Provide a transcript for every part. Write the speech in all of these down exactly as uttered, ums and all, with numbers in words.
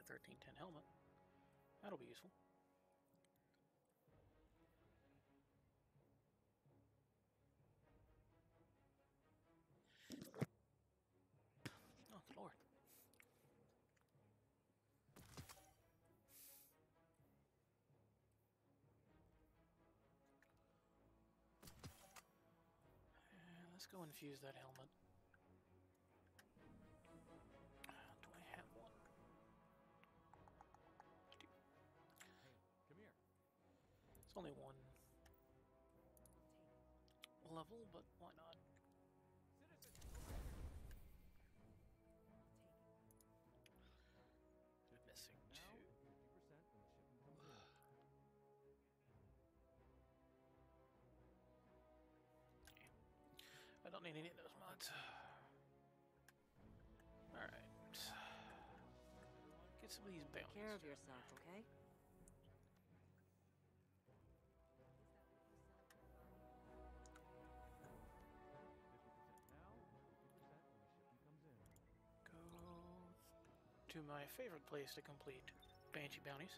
that thirteen ten helmet. That'll be useful. Oh, good lord. And let's go infuse that helmet. Uh, do I have one? I do. Hey, come here. It's only one level, but why not? I'm missing Now, two. fifty percent when the shipment comes in. Okay. I don't need any of those mods. Alright. Get some of these Take bounties. care of yourself, okay? fifty percent now, fifty percent when the shipment comes in. Go to my favorite place to complete Banshee bounties.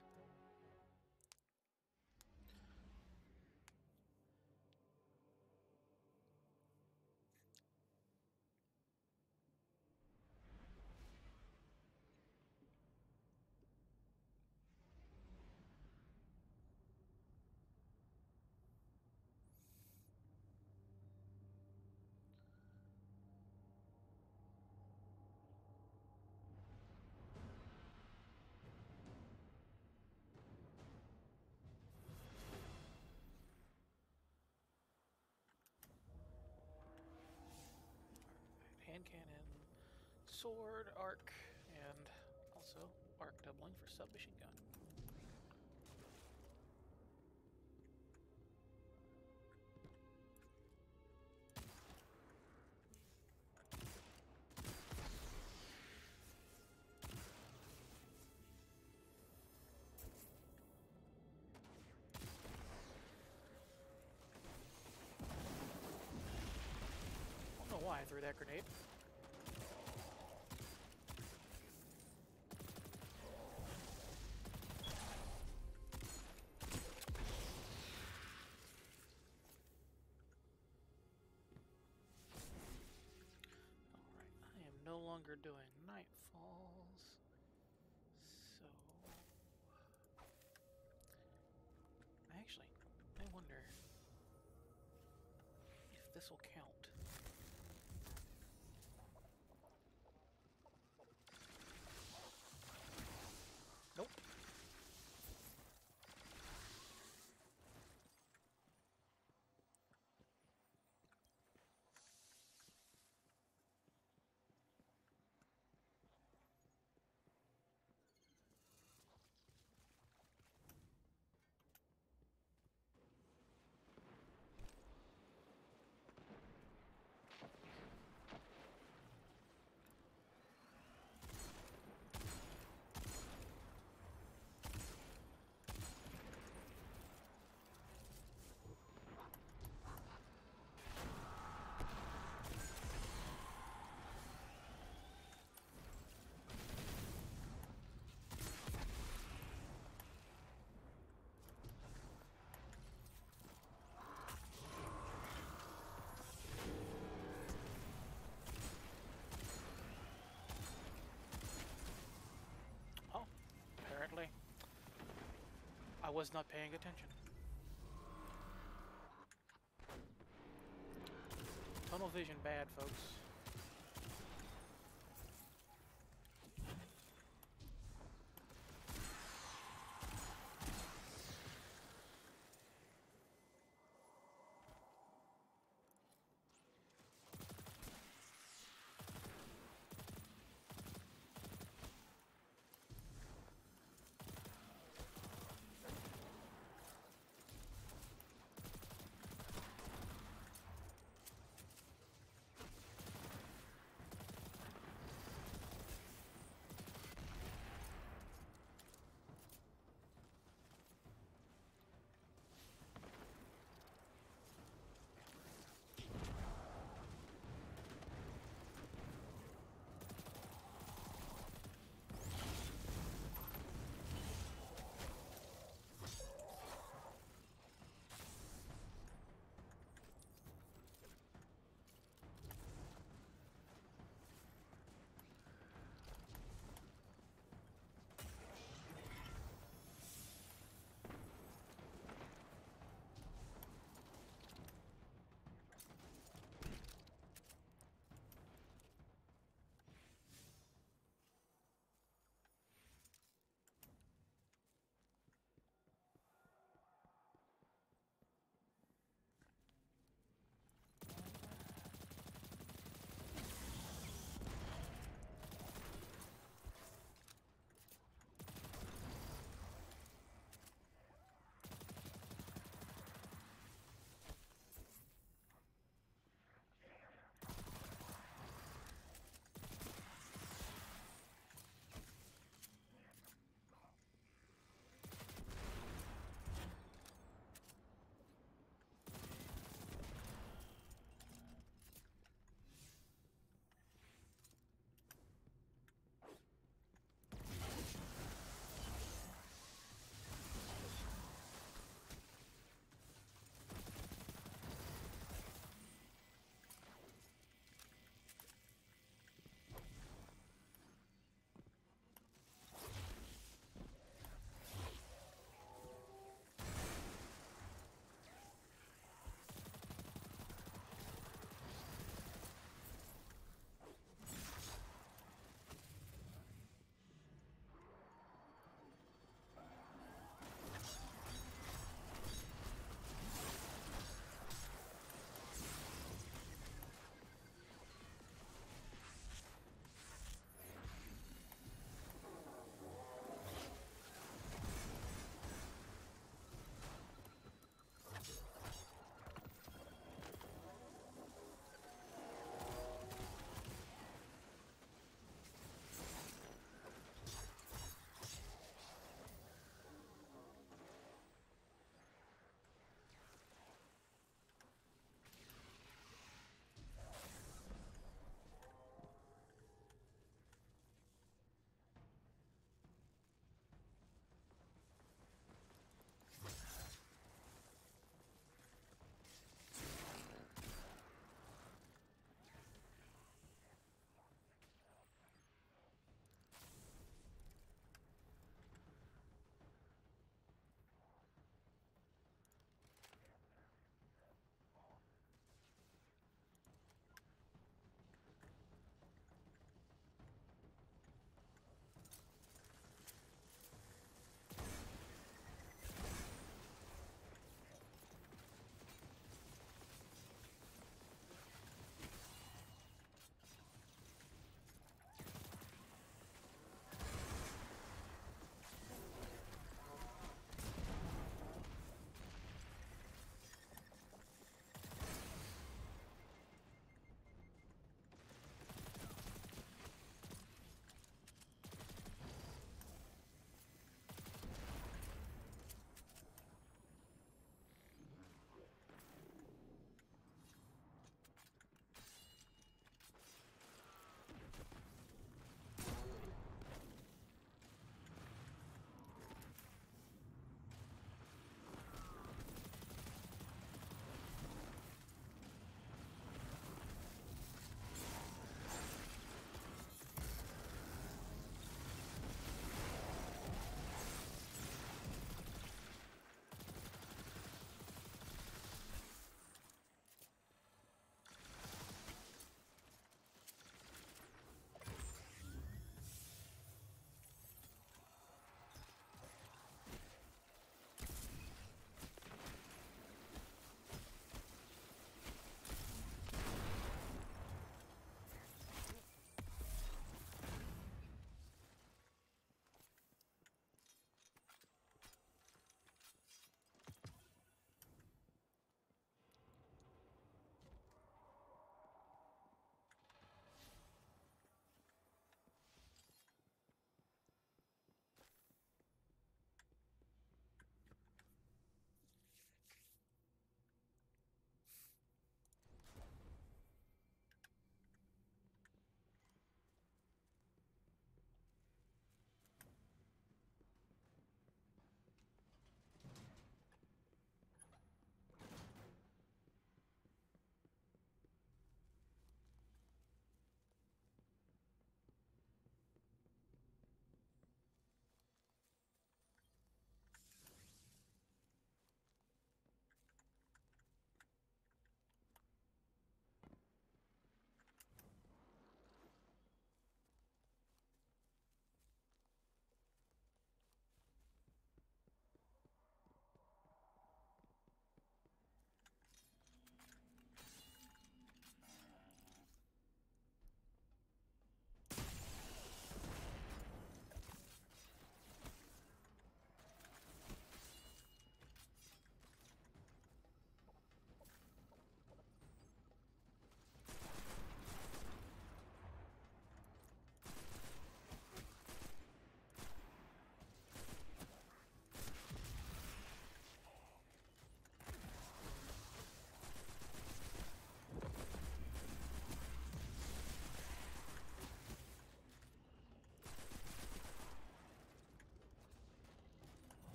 Hand cannon, sword, arc, and also arc doubling for submachine gun. I don't know why I threw that grenade. Alright, I am no longer doing Nightfalls, so... Actually, I wonder if this will count. Nope. Oh, apparently I was not paying attention. Tunnel vision bad, folks.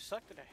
just suck today.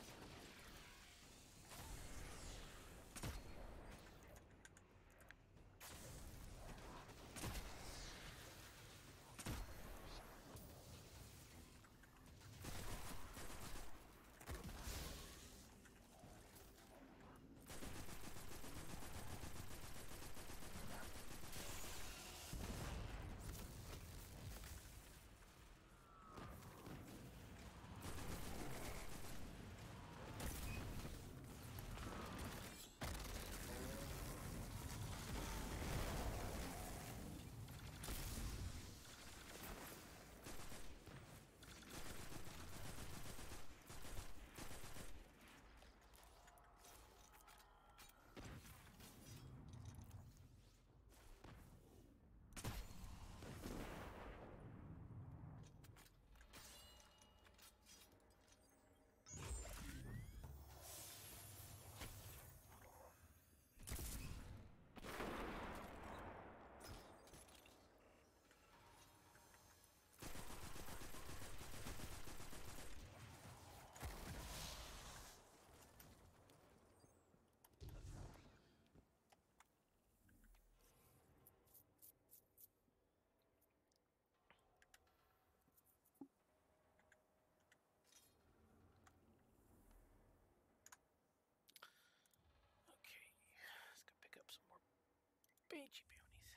Okay, let's go pick up some more beachy bounties.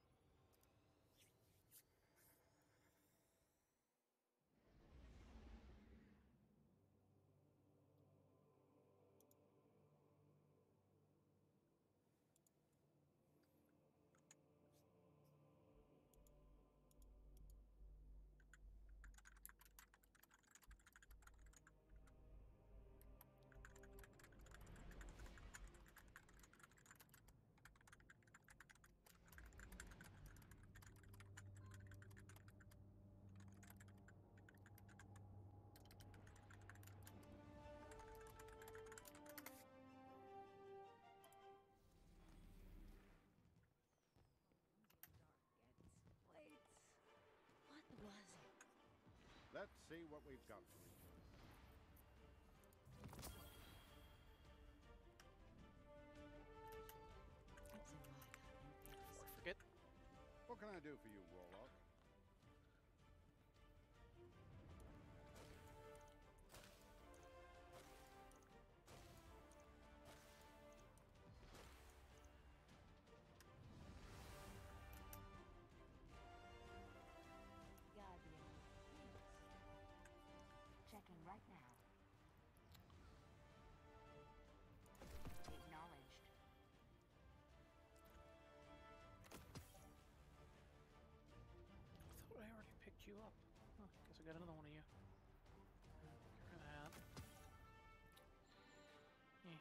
Wait, what was it? Let's see what we've got for each other. It's a while. Before I forget. What can I do for you, Warlock? Guardian, yes. Checking right now. Acknowledged. I thought I already picked you up. Huh, guess I got another one of you. Get rid of that. Eh.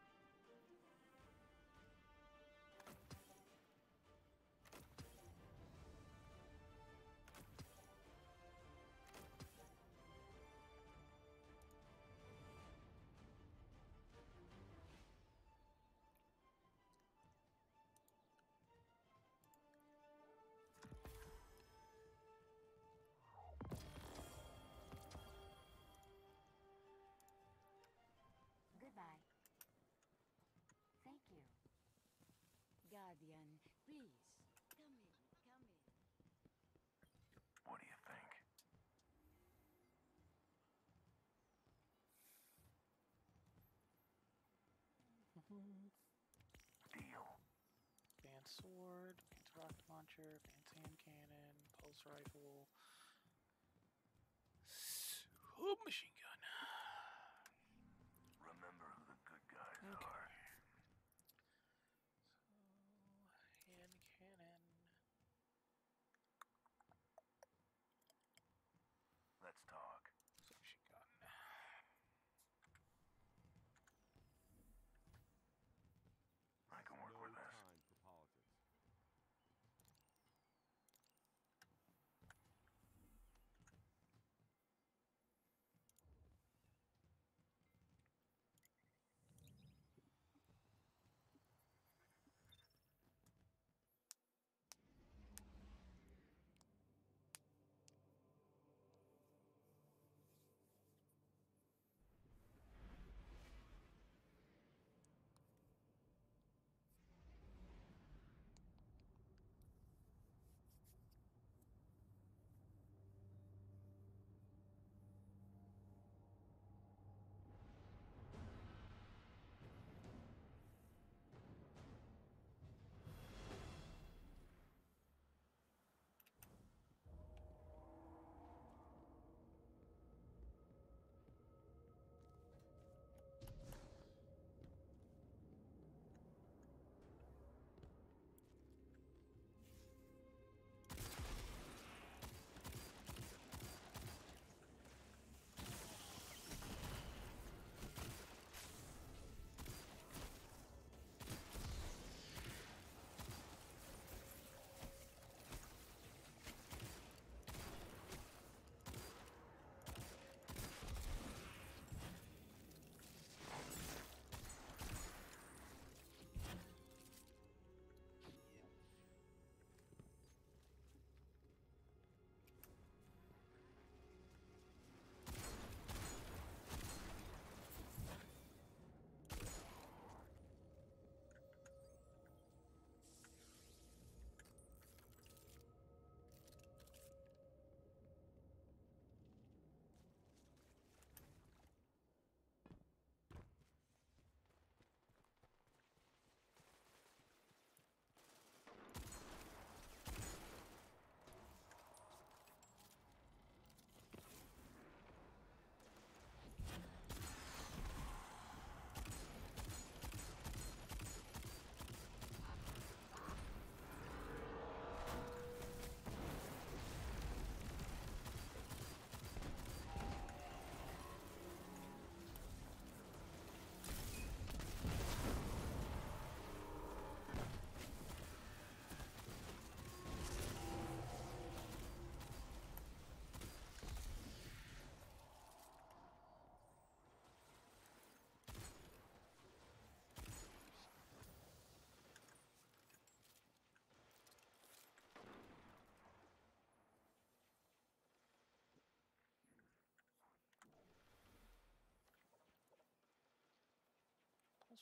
Goodbye. Thank you. Guardian, please. Come in, come in. What do you think? Deal. Advanced sword, advanced rocket launcher, advanced hand cannon, pulse rifle, submachine gun. Remember who the good guys Okay. are. So, hand cannon. Let's talk. Submachine gun. I can work no with this. time for politics.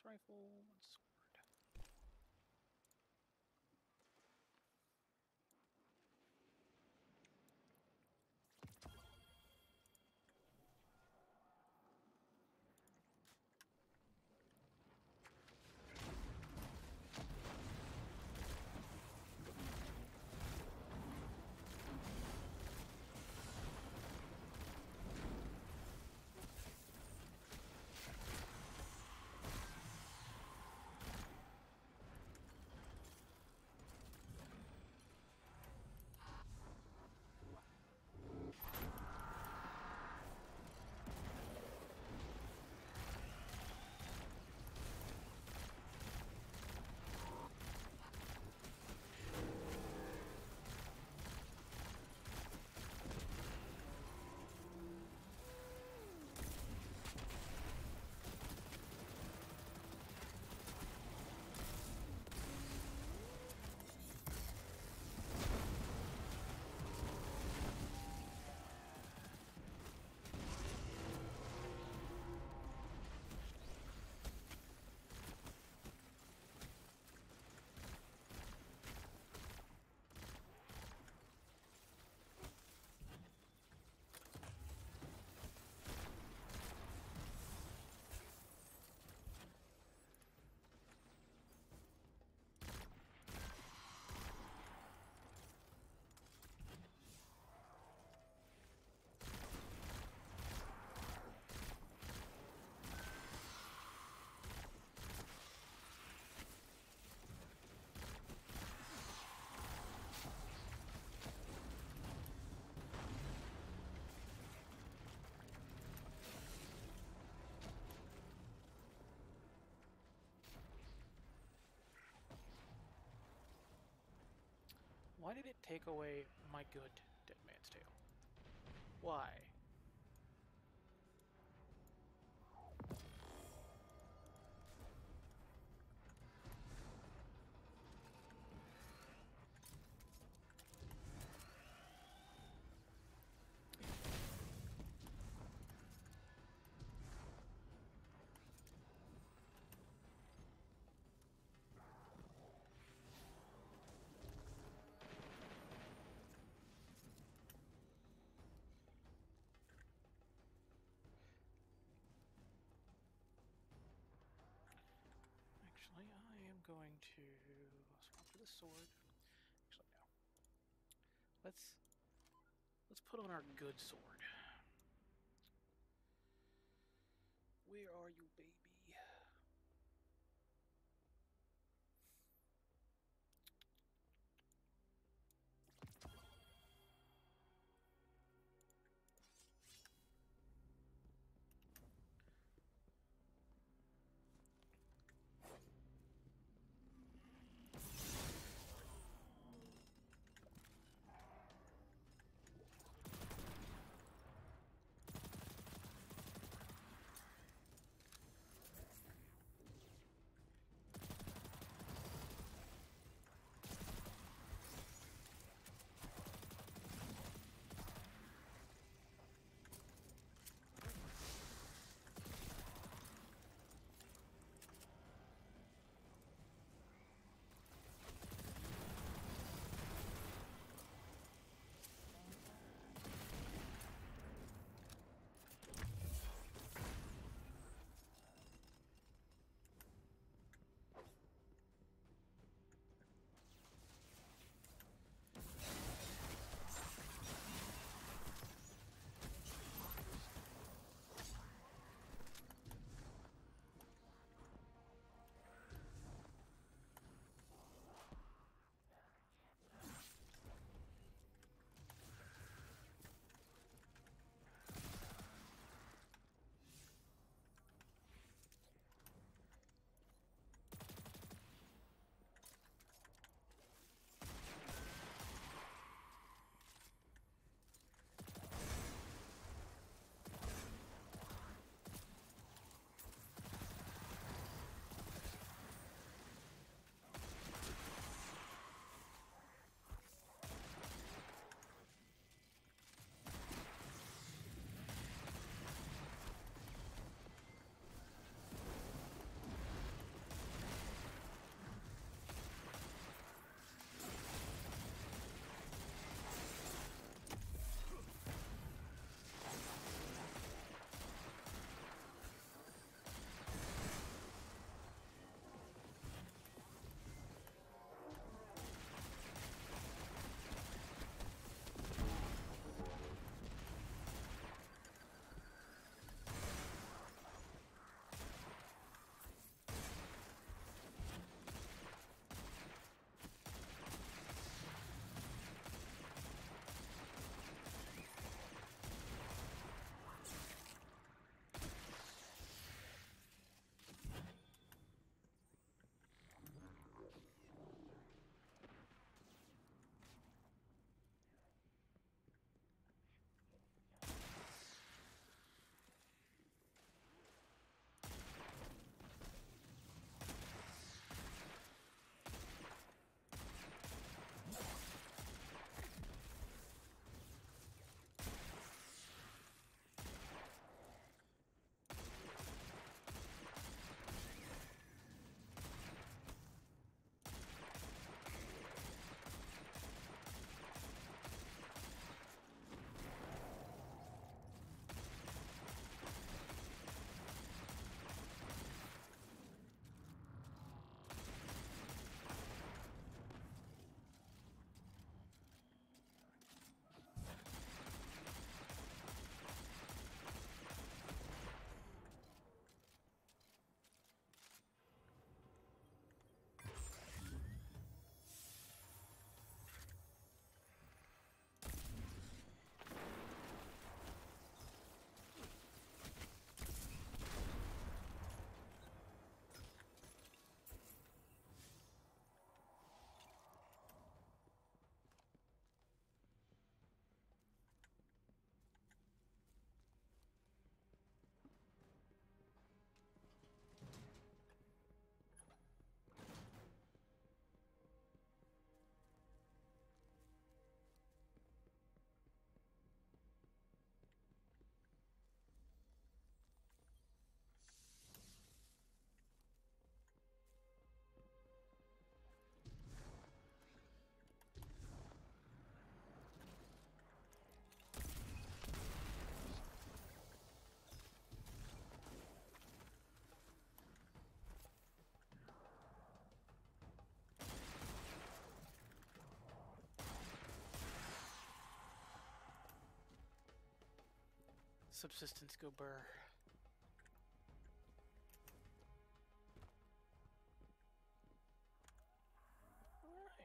rifle, one sword. Why did it take away my good Dead Man's Tale? Why? Actually, I am going to swap to the sword. Actually, no. Let's let's put on our good sword. Where are you, baby? subsistence go burr. Alright.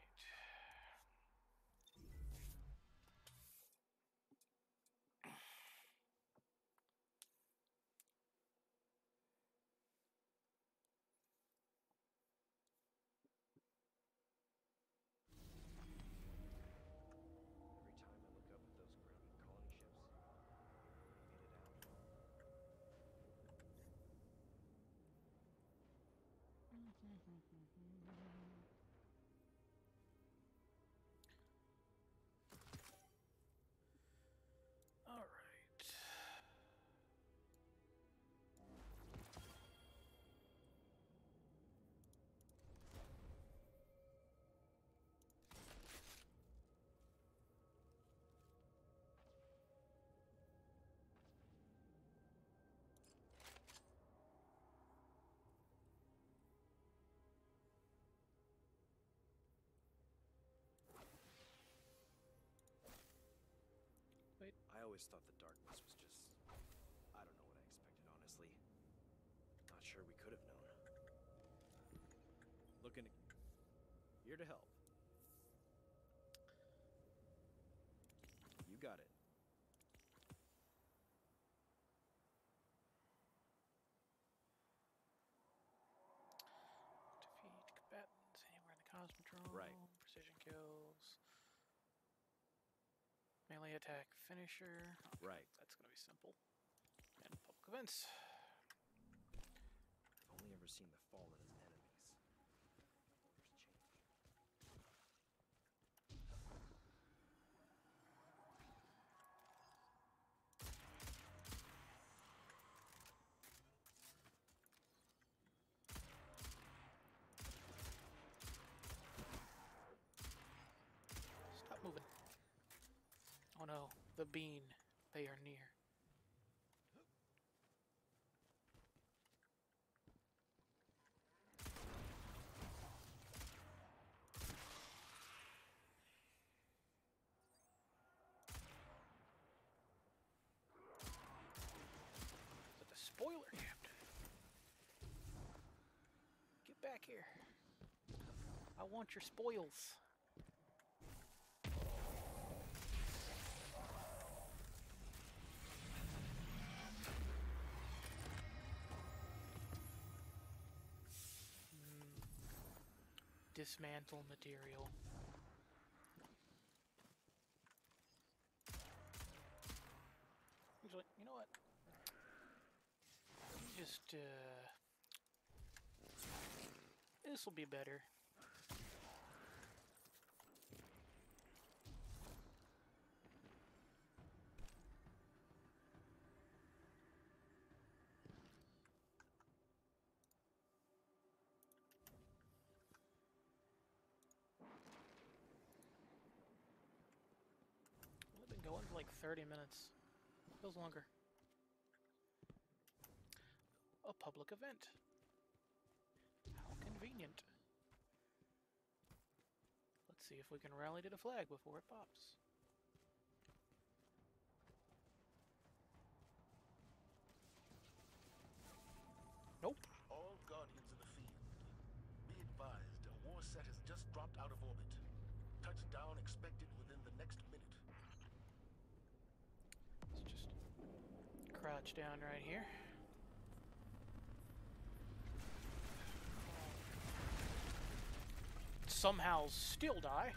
Every time I look up at those grounded colony ships, waiting to get it out. All right. Wait. I always thought the darkness was just... I don't know what I expected, honestly. Not sure we could have known. Looking to... Here to help. You got it. Defeat combatants anywhere in the Cosmodrome. Right. Precision kills. Melee attack finisher. Okay, Right. That's going to be simple. And public events. I've only ever seen the Fallen as enemies. There's change. Stop moving. Oh no, the bean. They are near. Is it the spoiler captain? Get back here. I want your spoils. Dismantle material. Actually, you know what? Just, uh... this will be better. I've been going for like thirty minutes. Feels longer. A public event. How convenient. Let's see if we can rally to the flag before it pops. Nope. All Guardians in the field. Be advised, a war set has just dropped out of orbit. Touchdown expected within the next minute. Let's just crouch down right here. Somehow still die.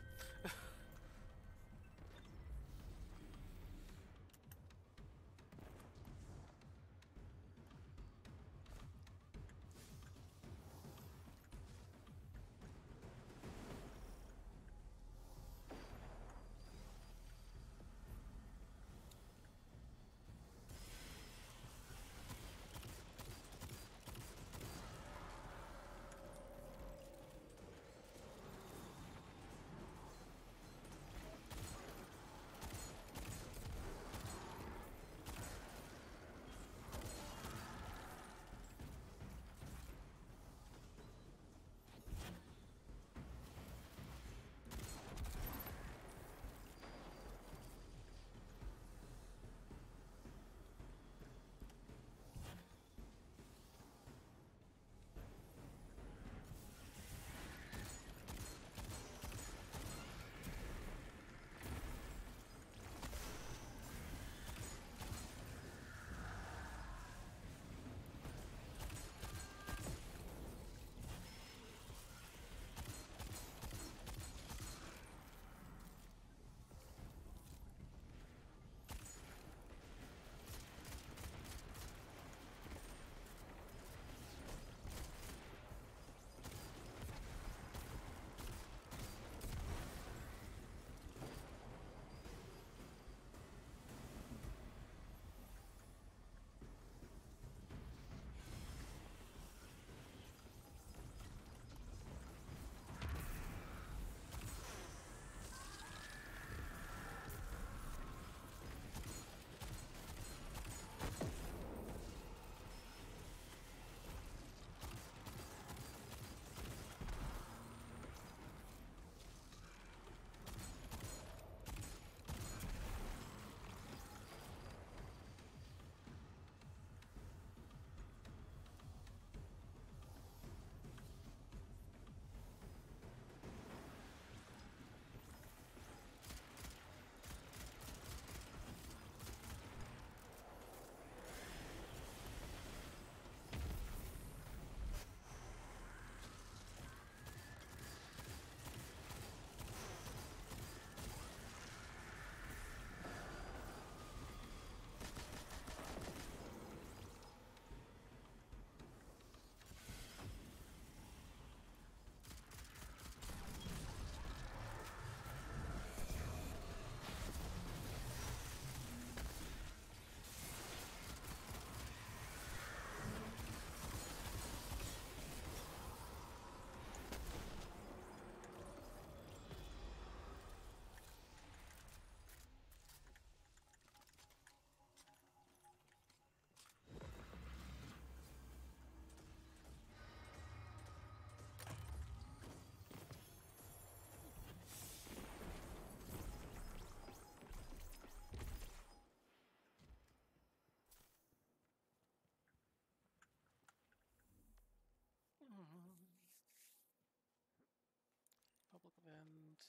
events,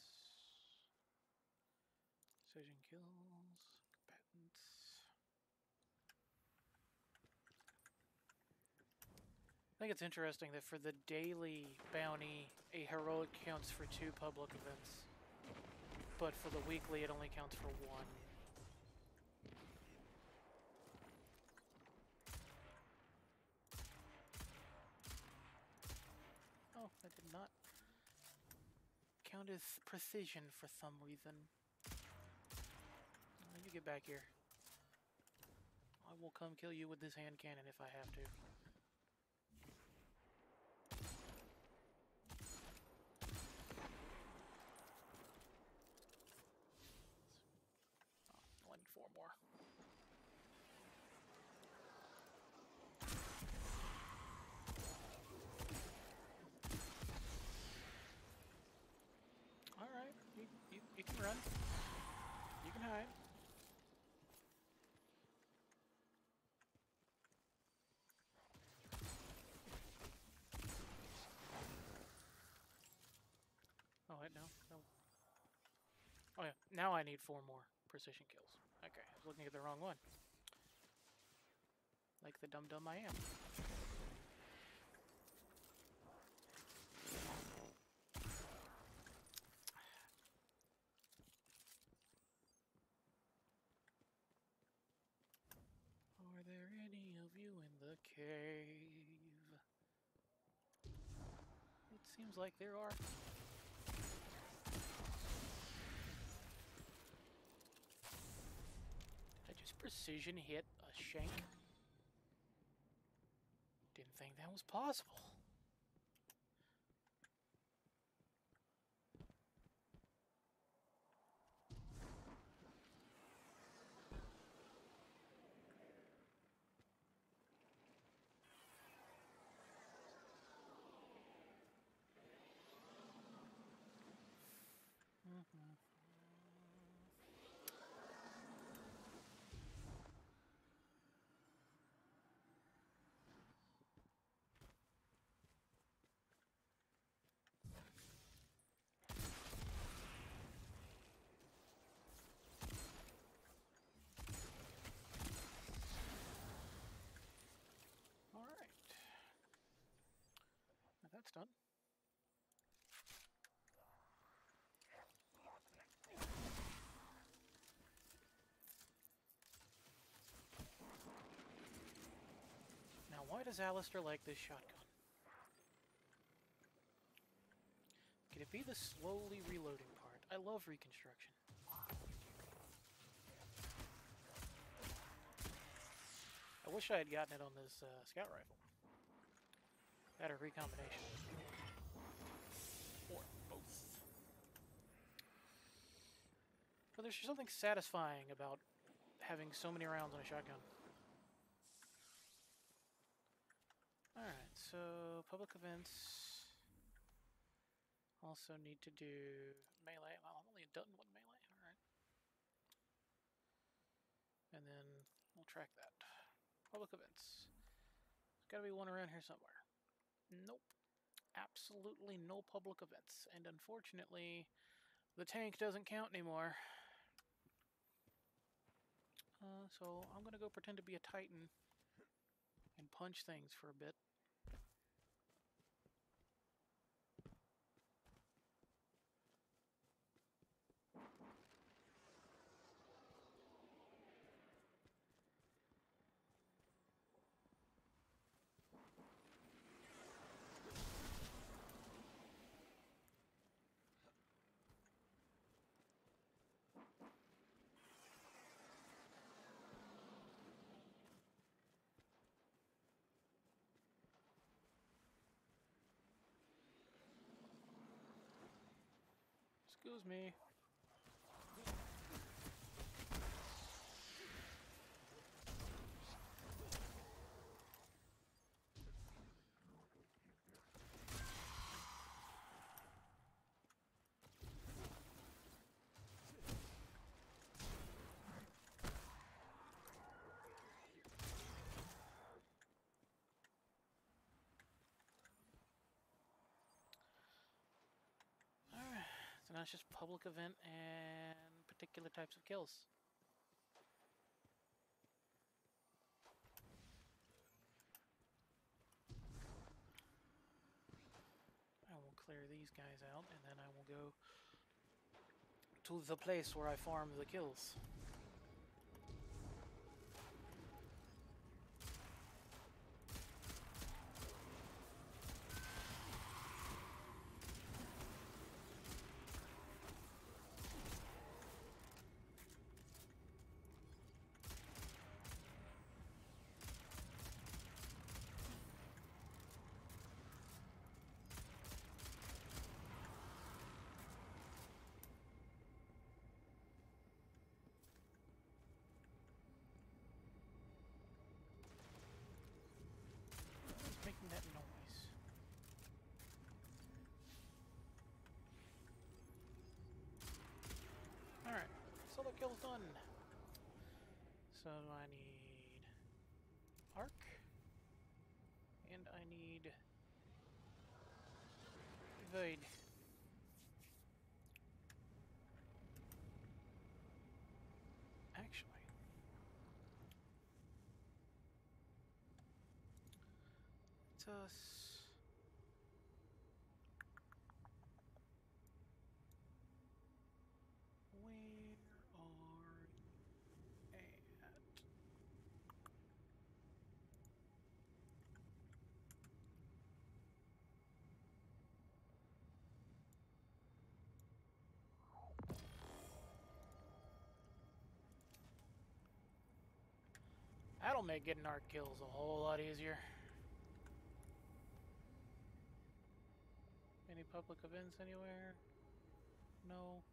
precision kills, combatants. I think it's interesting that for the daily bounty, a heroic counts for two public events, but for the weekly, it only counts for one. Oh, that did not count as precision for some reason. Uh, you get back here. I will come kill you with this hand cannon if I have to. Oh, I need four more. Alright, you, you, you can run. You can hide. Oh, wait, no, no. Oh, yeah, now I need four more precision kills. Okay, I was looking at the wrong one. Like the dum-dum I am. Are there any of you in the cave? It seems like there are. Did I just precision hit a shank? Didn't think that was possible. Mm-hmm. All right. Now that's done. Now, why does Alistair like this shotgun? Could it be the slowly reloading part? I love reconstruction. I wish I had gotten it on this uh, scout rifle. That or recombination. Or both. But there's something satisfying about having so many rounds on a shotgun. Alright, so public events. Also need to do melee. Well, I've only done one melee. Alright. And then we'll track that. Public events. There's gotta be one around here somewhere. Nope. Absolutely no public events. And unfortunately, the tank doesn't count anymore. Uh, so I'm gonna go pretend to be a Titan and punch things for a bit. Excuse me. now it's just public event and particular types of kills. I will clear these guys out, and then I will go to the place where I farm the kills. Making that noise. Alright, solo kill's done. So I need arc, and I need void. Actually, it's us. Where are you at? That'll make getting arc kills a whole lot easier. Any public events anywhere? No.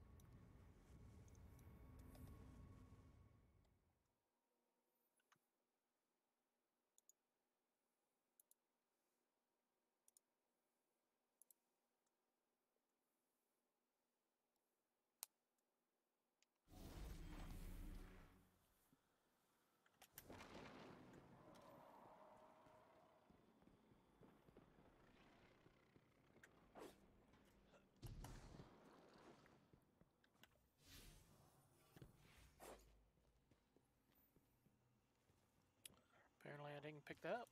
Apparently I didn't pick that up.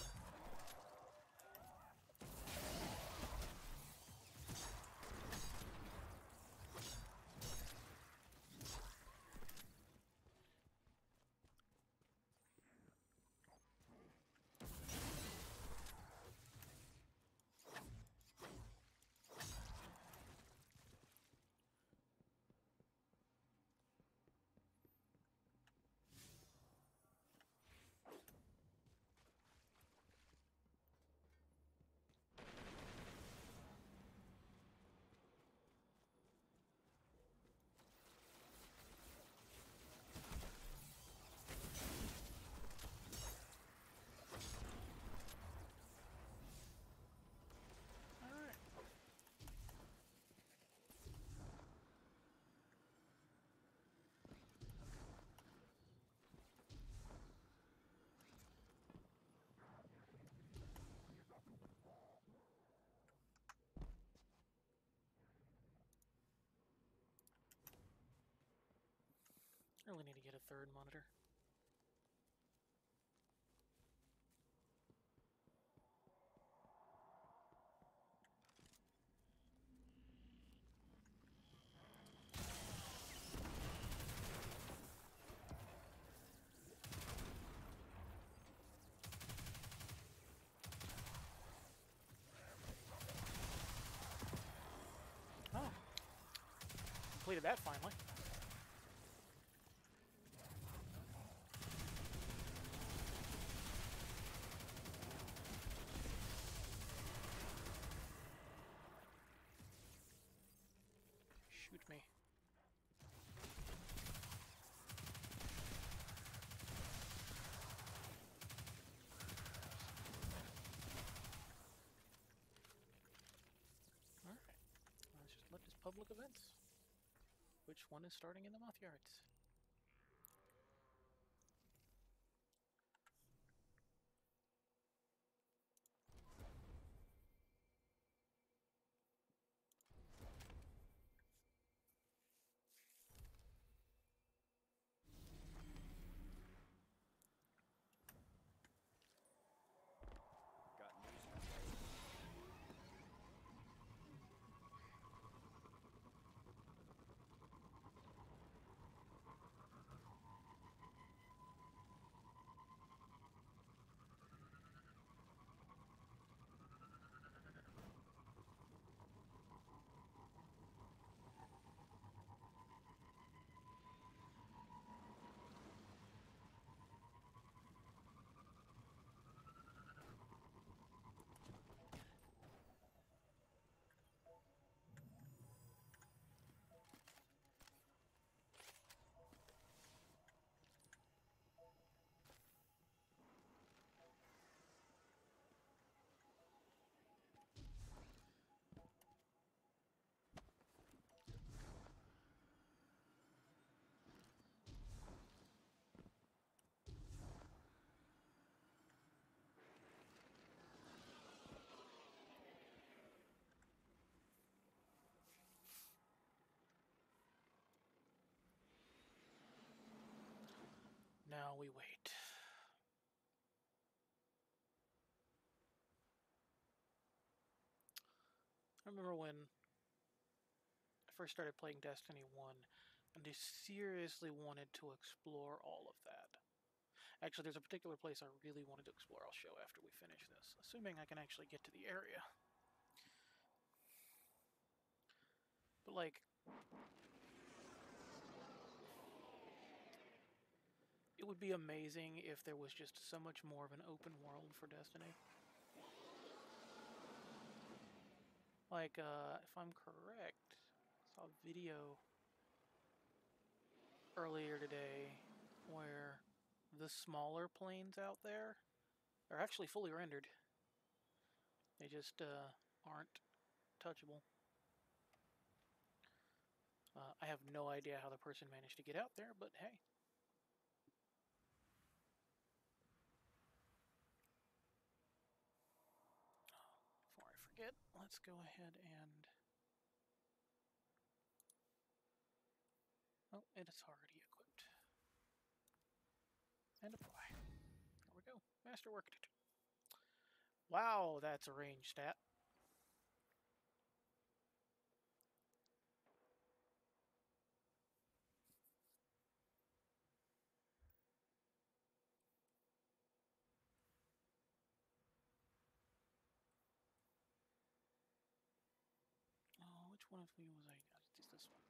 I really need to get a third monitor. Oh. Completed that finally. Shoot me. Alright. Let's just let this public events. Which one is starting in the moth yards? while we wait. I remember when I first started playing Destiny one, and I seriously wanted to explore all of that. Actually, there's a particular place I really wanted to explore. I'll show after we finish this, assuming I can actually get to the area. But, like, it would be amazing if there was just so much more of an open world for Destiny. Like, uh, if I'm correct, I saw a video earlier today where the smaller planes out there are actually fully rendered. They just uh, aren't touchable. Uh, I have no idea how the person managed to get out there, but hey. Before I forget, let's go ahead and... Oh, it is already equipped. And apply. There we go. Masterwork. Wow, that's a range stat. Oh, which one of me was I? It's this one.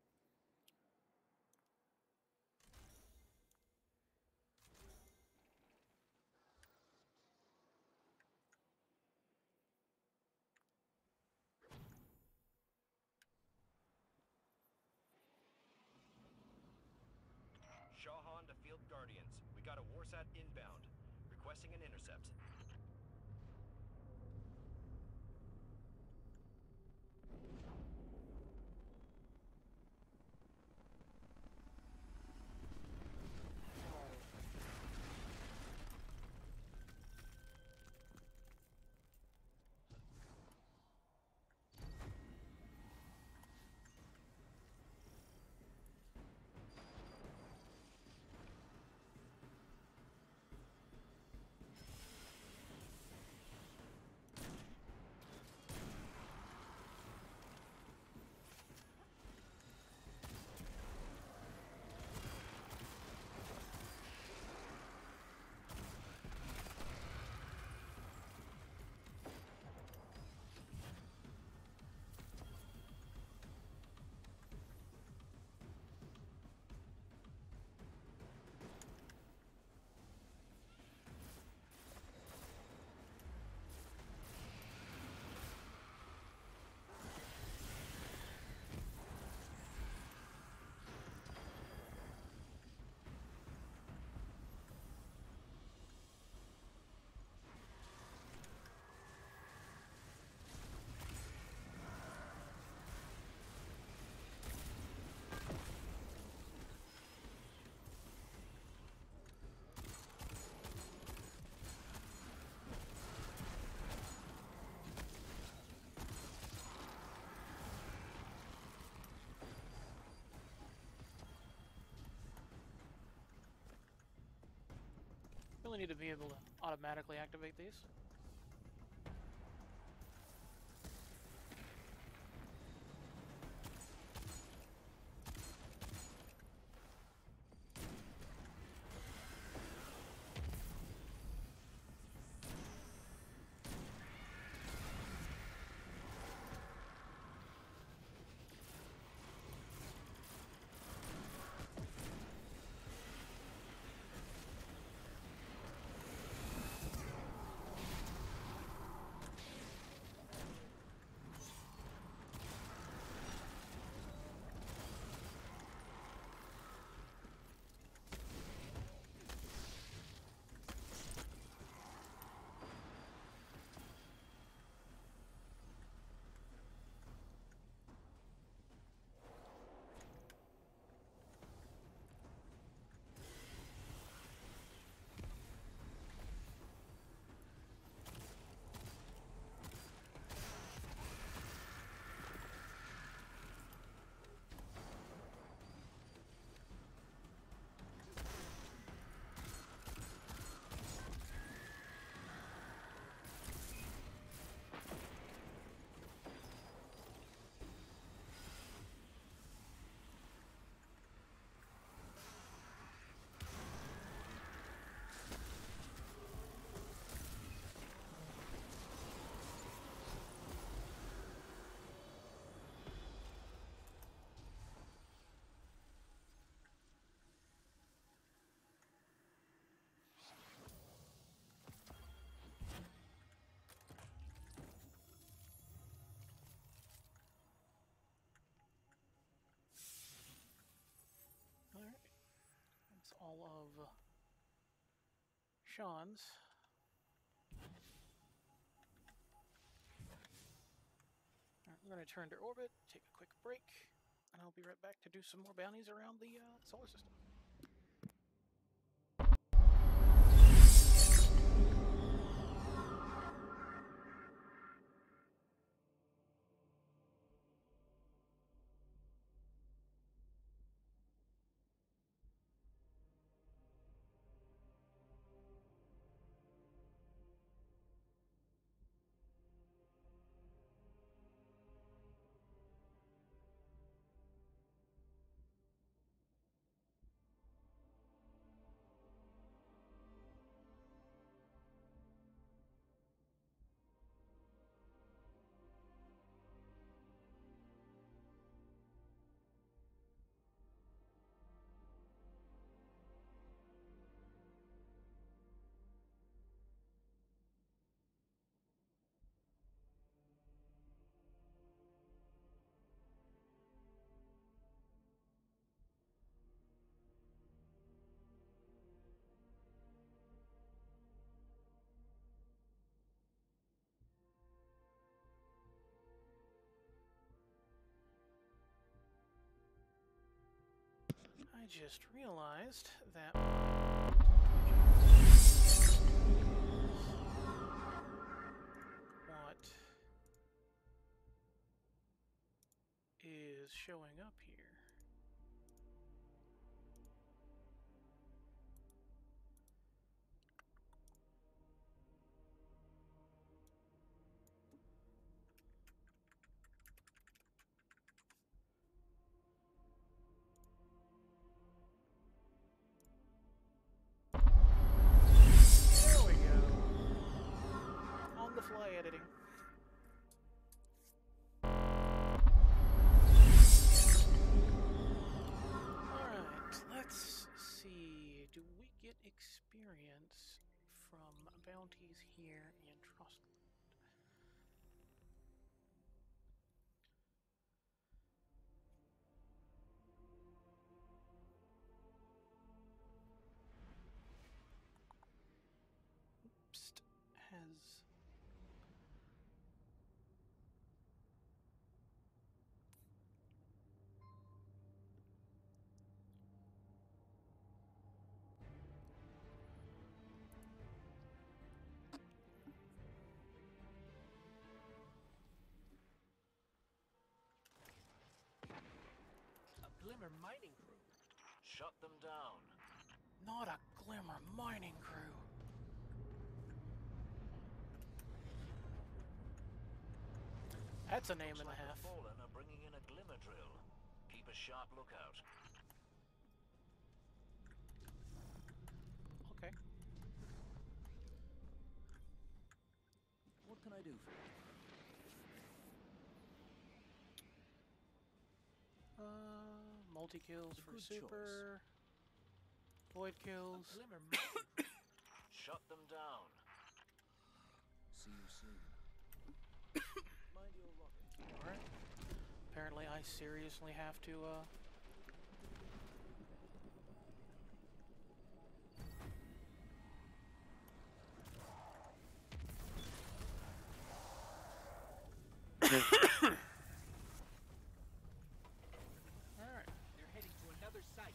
Shahan to Field Guardians. We got a Warsat inbound. Requesting an intercept. Really need to be able to automatically activate these. Sean's. Alright, we're going to turn to orbit, take a quick break, and I'll be right back to do some more bounties around the uh, solar system. I just realized that what is showing up here. There we go. On the fly editing. Alright, let's see. Do we get experience from bounties here in Trustland? Psst, has A Glimmer mining crew. Shut them down. not a Glimmer mining crew. That's a name Looks and a like half. the Fallen are bringing in a Glimmer drill. Keep a sharp lookout. Okay. What can I do for you? Uh, multi kills A for good super. Void A kills. Glimmer mining crew. Shut them down. See you soon. Mind your rocket. Alright. Apparently I seriously have to, uh... Alright. They're heading to another site.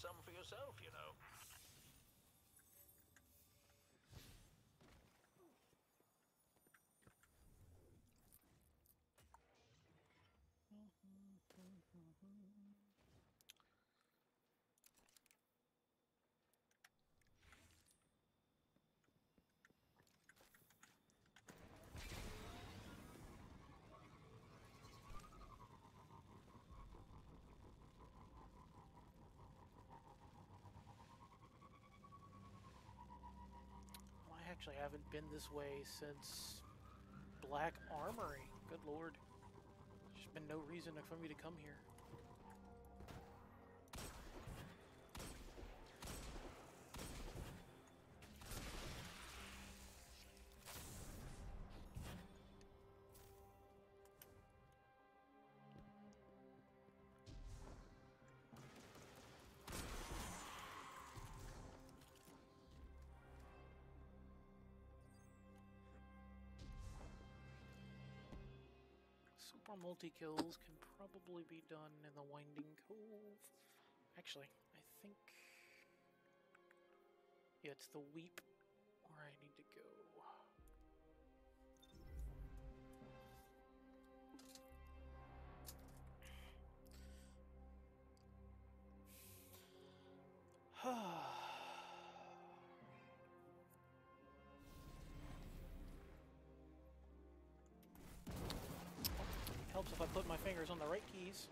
some for yourself, you know. I actually haven't been this way since Black Armory. Good lord. There's been no reason for me to come here. Super multi-kills can probably be done in the Winding Cove. Actually, I think... yeah, it's the Weep where I need to go. Helps if I put my fingers on the right keys.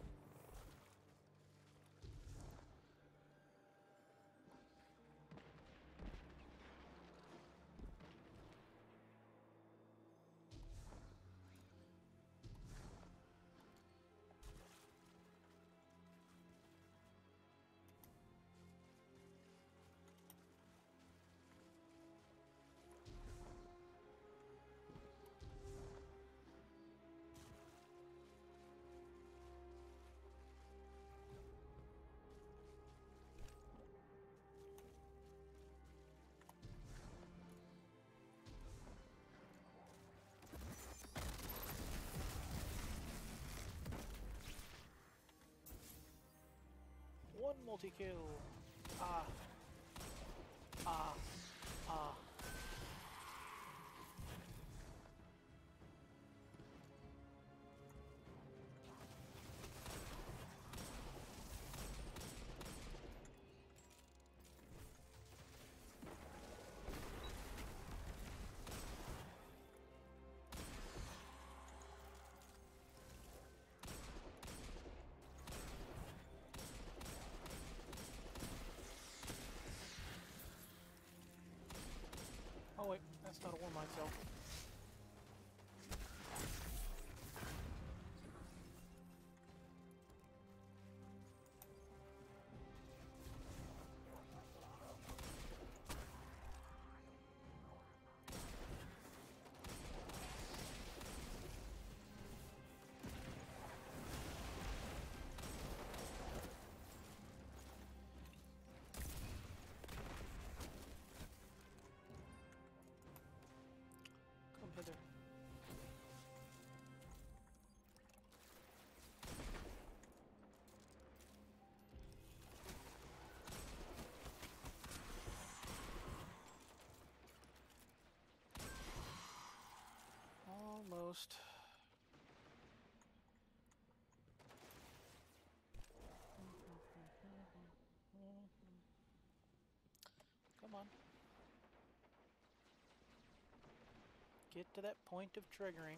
One multi-kill. Ah. Ah. Ah. Oh wait, that's not a war mine cell. Come hither. Almost. Come on. Get to that point of triggering.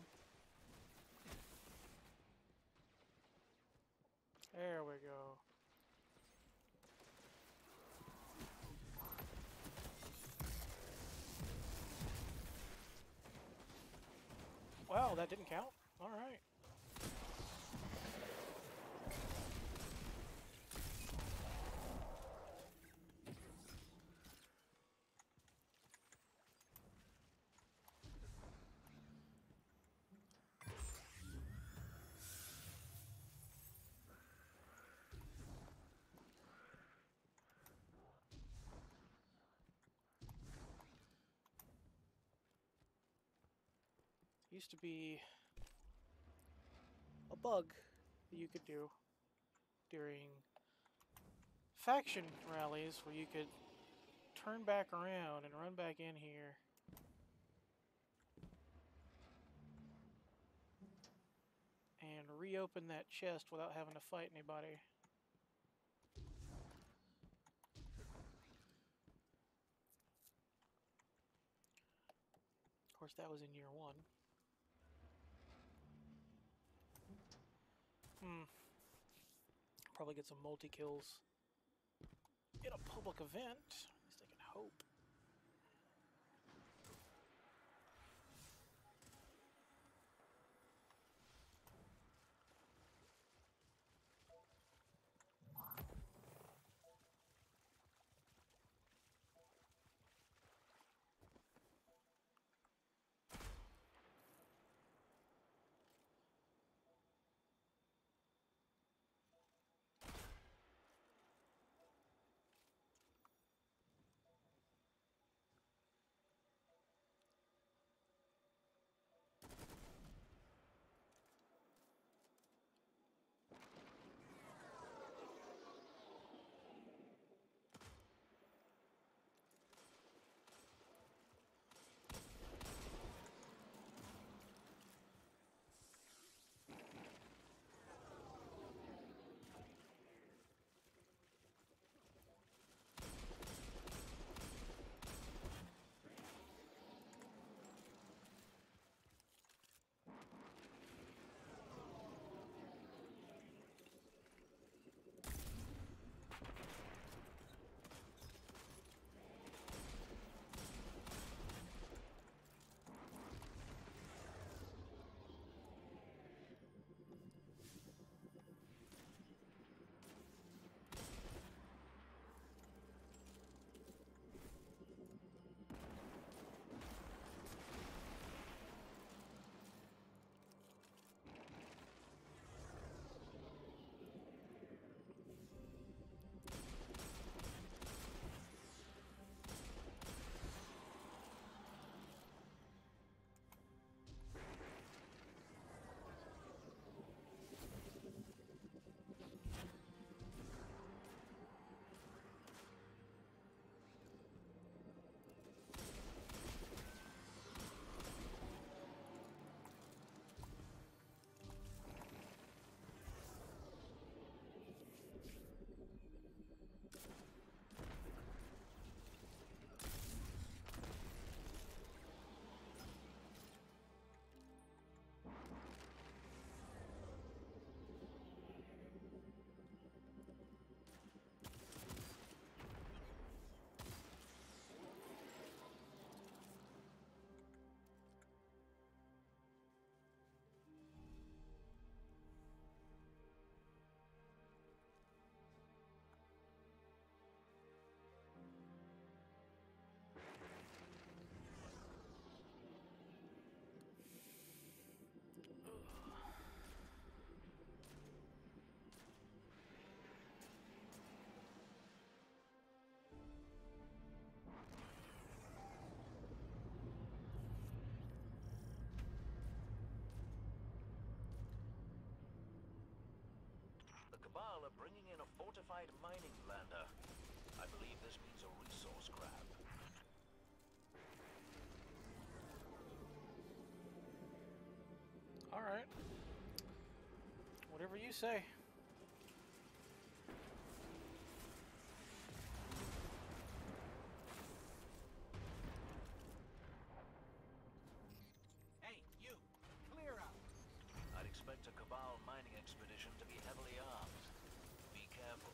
There we go. Wow, that didn't count? Alright. Used to be a bug that you could do during faction rallies where you could turn back around and run back in here. And reopen that chest without having to fight anybody. Of course, that was in year one. Hmm. Probably get some multi-kills in a public event. At least I can hope. The Cabal are bringing in a fortified mining lander. I believe this means a resource grab. All right. Whatever you say. Hey, you! Clear out! I'd expect a Cabal mining expedition to be heavily armed. Be careful.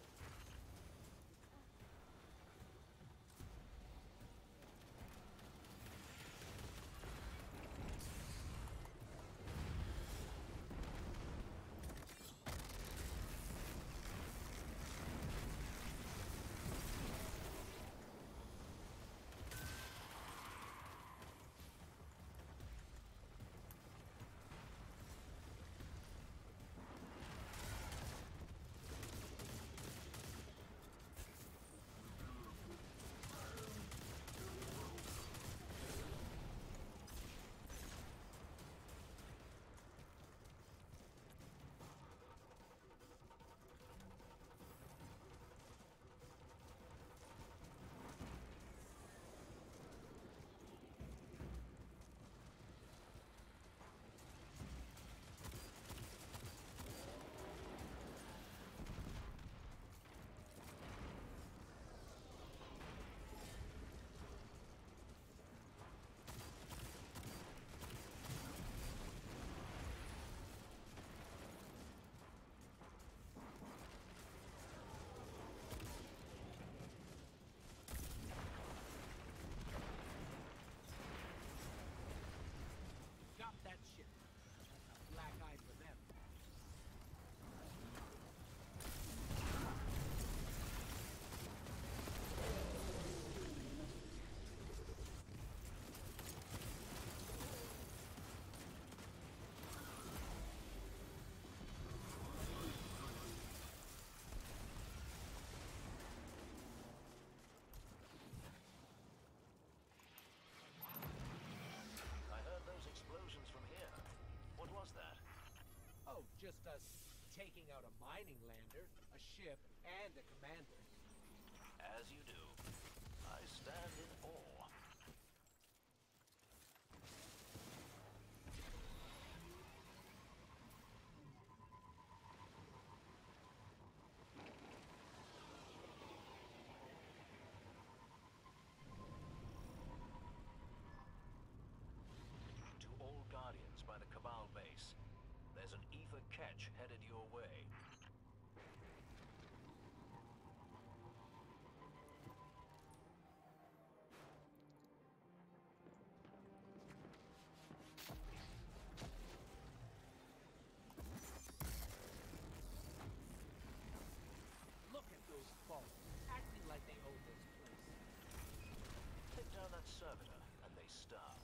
just us taking out a mining lander, a ship, and a commander. As you do. I stand in awe. To all Guardians by the Cabal base, there's an ether catch headed your way. Look at those falls, acting like they own this place. Take down that servitor, and they starve.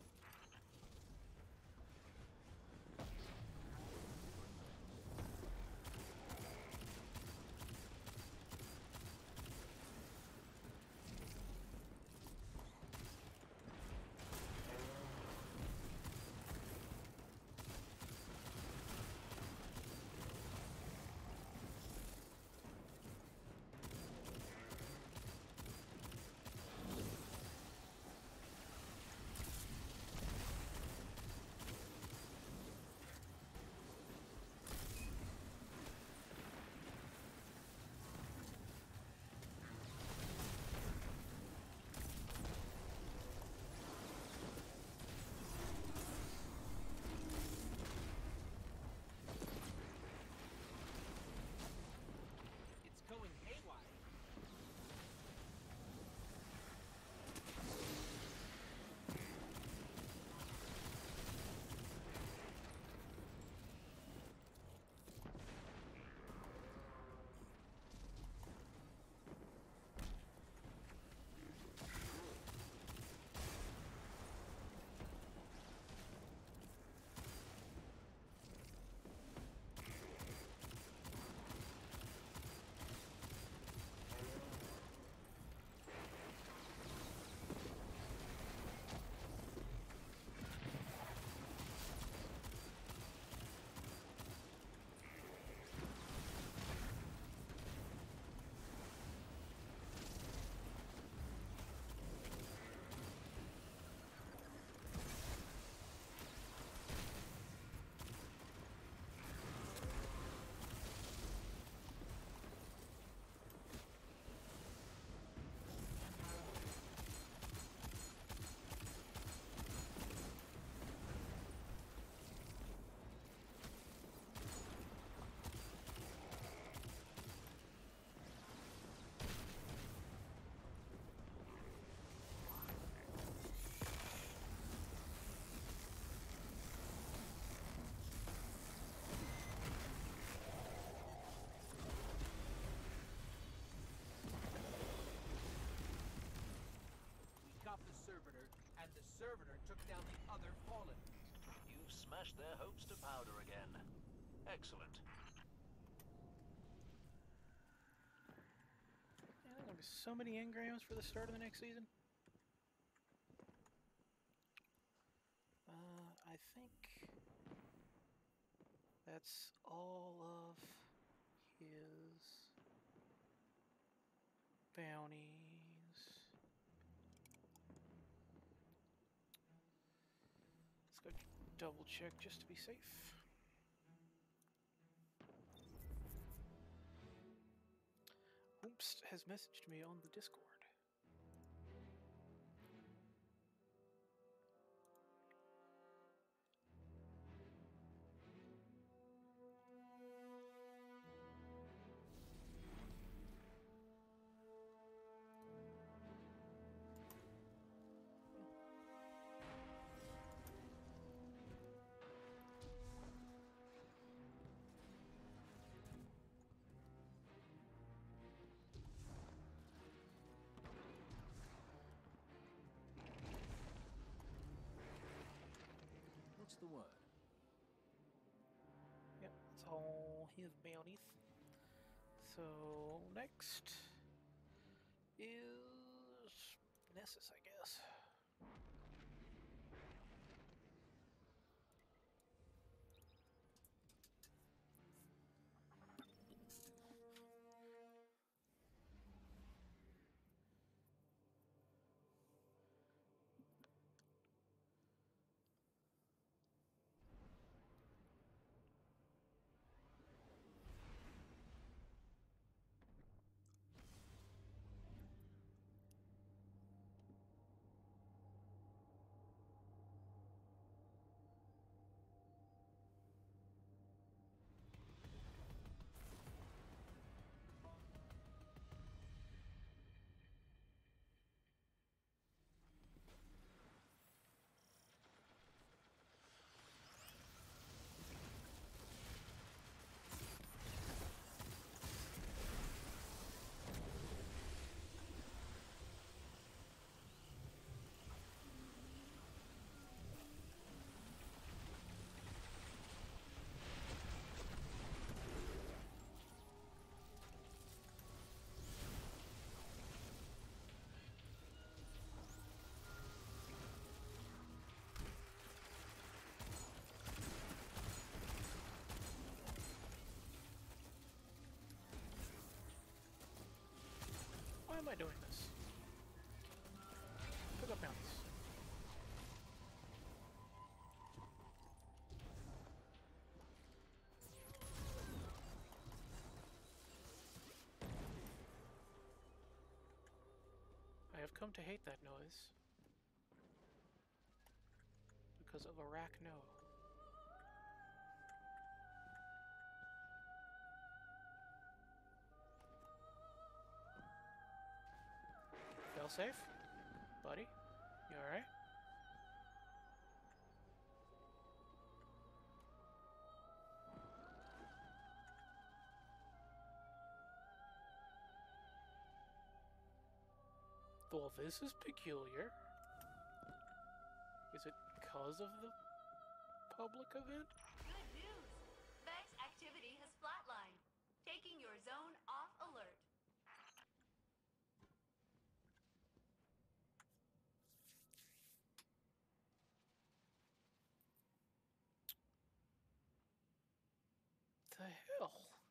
It's going haywire. We got the servitor, and the servitor took down the other fallen. You've smashed their hopes to powder again. Excellent. Yeah, there's gonna be so many engrams for the start of the next season. Uh, I think that's all of his bounties. Let's go double check just to be safe. Oops has messaged me on the Discord. What's the word? Yep, that's all his bounties. So next is Nessus, I guess. I doing this? Pick up bounties. I have come to hate that noise. Because of Arachno. Fail safe? Buddy? You alright? Well, this is peculiar. Is it because of the public event? Good news! Vex activity has flatlined, taking your zone off alert. The hell?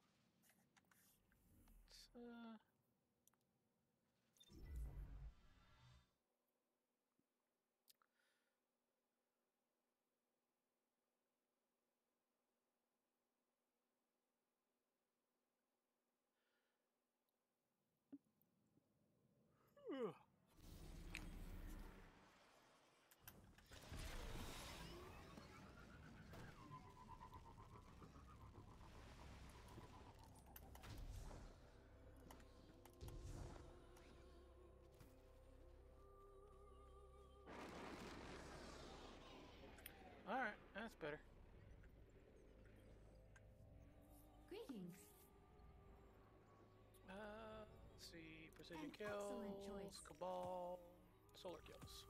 It's, uh... Ugh. Alright, that's better. Greetings. Uh, let's see. Precision An excellent kills, choice. Cabal, solar kills.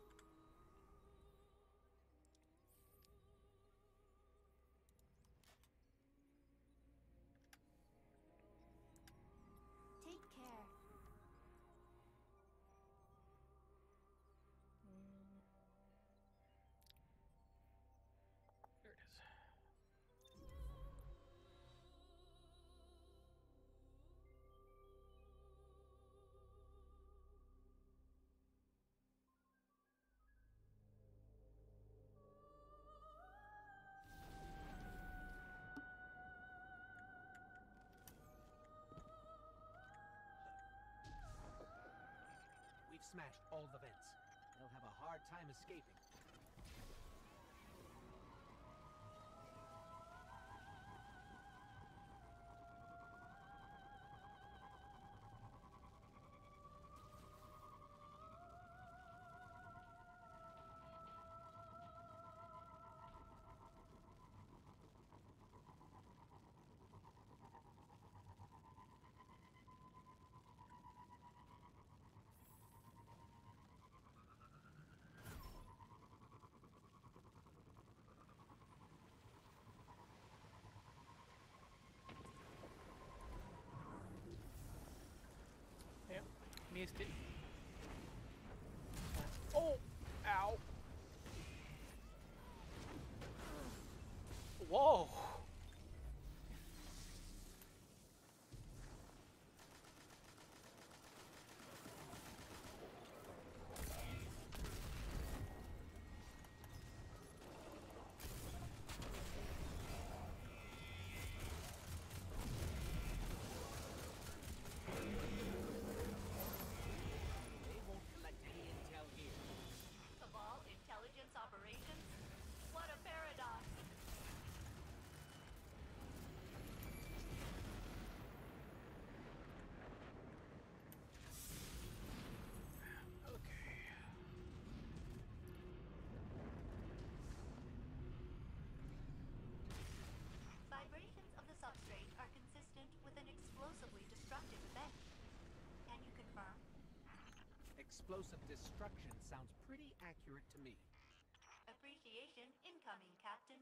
Take care. There it is. We've smashed all the vents. They'll have a hard time escaping. Yep, missed it. Oh! Ow! Whoa! They won't collect any intel here. Cabal intelligence operations? What a paradox! Okay. Vibrations of the substrate are consistent with an explosively destructive event. Can you confirm? Explosive destruction sounds pretty accurate to me. Appreciation incoming, Captain.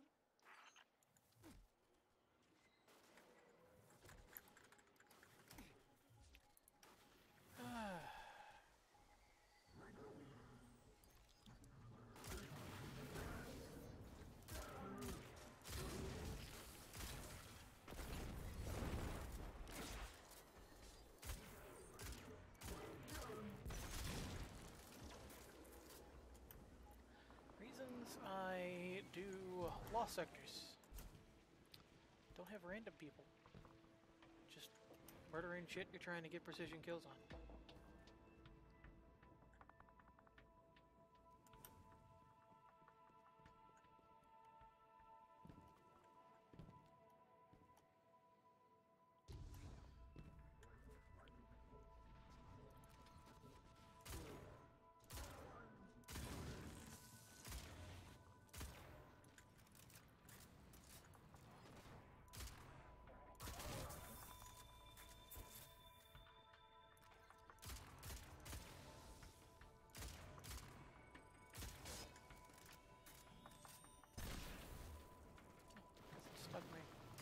random people. Just murdering shit you're trying to get precision kills on. Stuck me.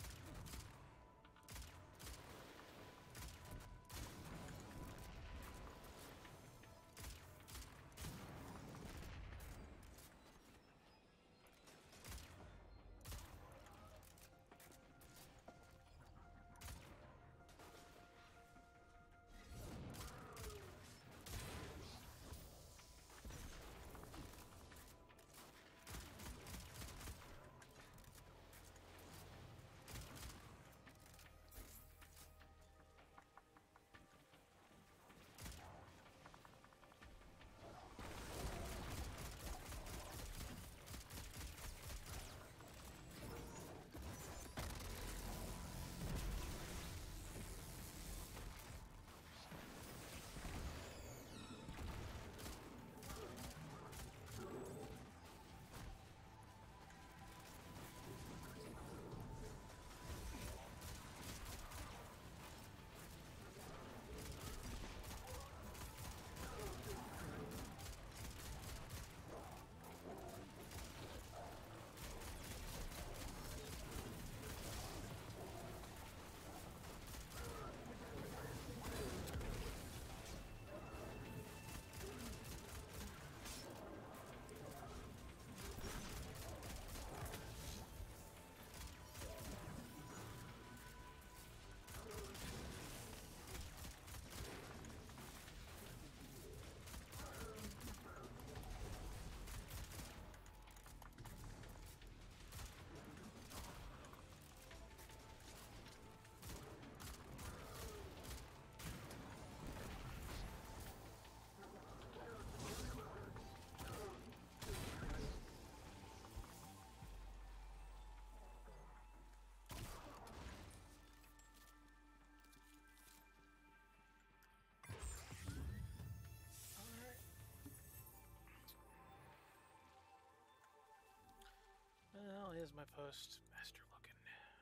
Well, here's my post. Master looking.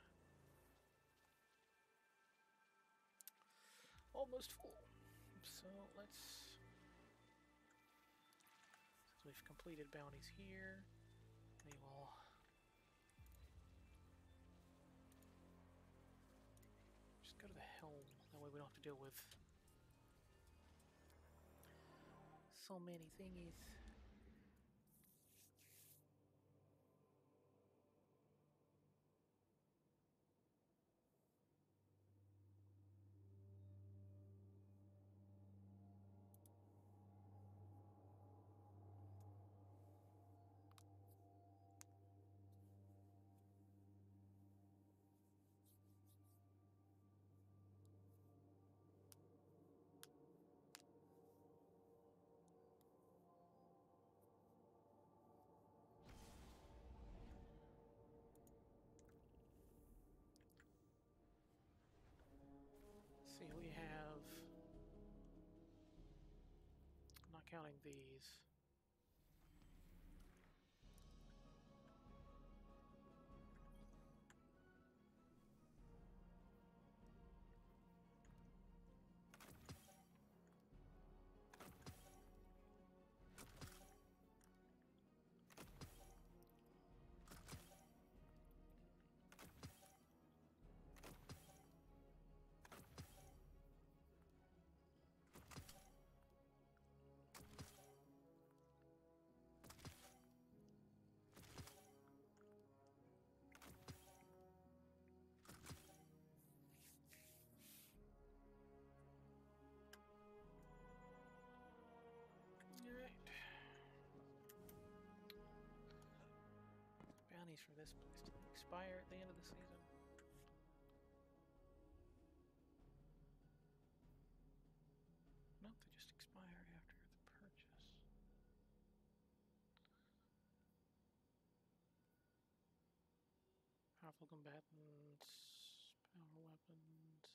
Almost full. So let's. Since we've completed bounties here, we will. Just go to the helm. That way we don't have to deal with so many thingies. See, we have, I'm not counting these. Bounties for this place to expire at the end of the season. Nope, they just expire after the purchase. Powerful combatants, power weapons.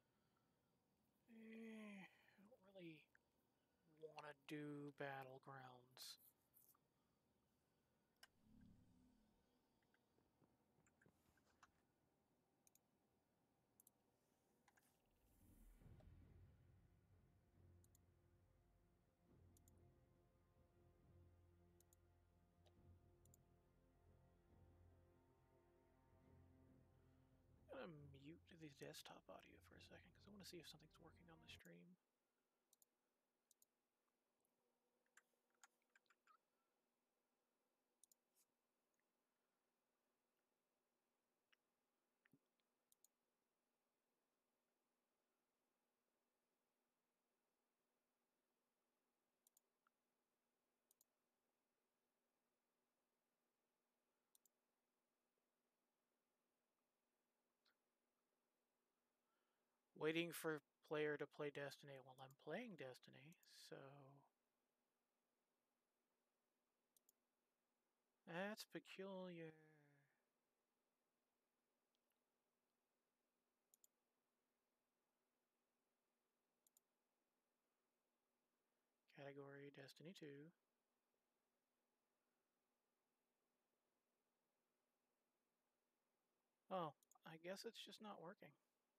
Eh, I don't really want to do battlegrounds. I'm gonna mute the desktop audio for a second because I want to see if something's working on the stream. Waiting for player to play Destiny while I'm playing Destiny, so that's peculiar. Category Destiny two. Oh, I guess it's just not working.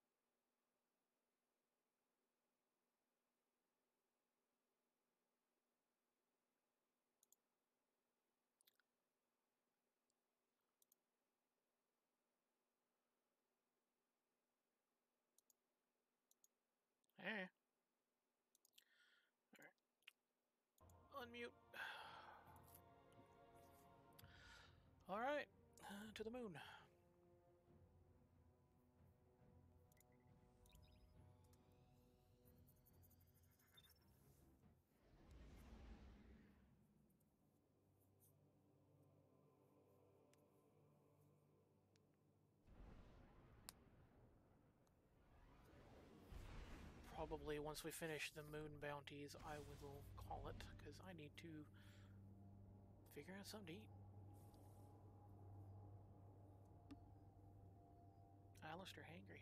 Eh. Alright. Unmute. Alright, uh, to the moon. Probably once we finish the moon bounties, I will call it, because I need to figure out something to eat. Alistair hangry.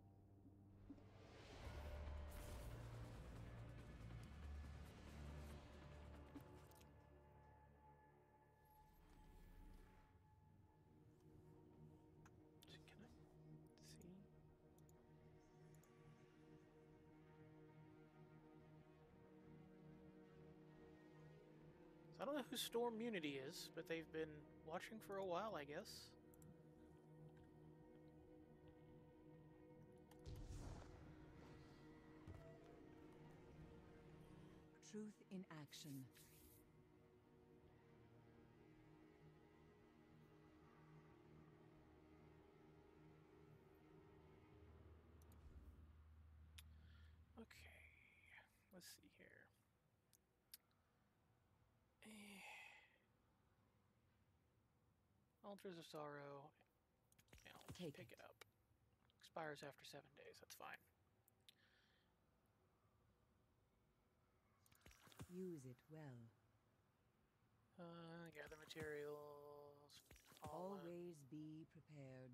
Can I see? So I don't know who Storm Unity is, but they've been watching for a while, I guess. Truth in action. Okay, let's see here. Eh. Altars of Sorrow. Yeah, I'll just Take pick it. it up. Expires after seven days, that's fine. Use it well. Uh, gather materials. Fallen. Always be prepared.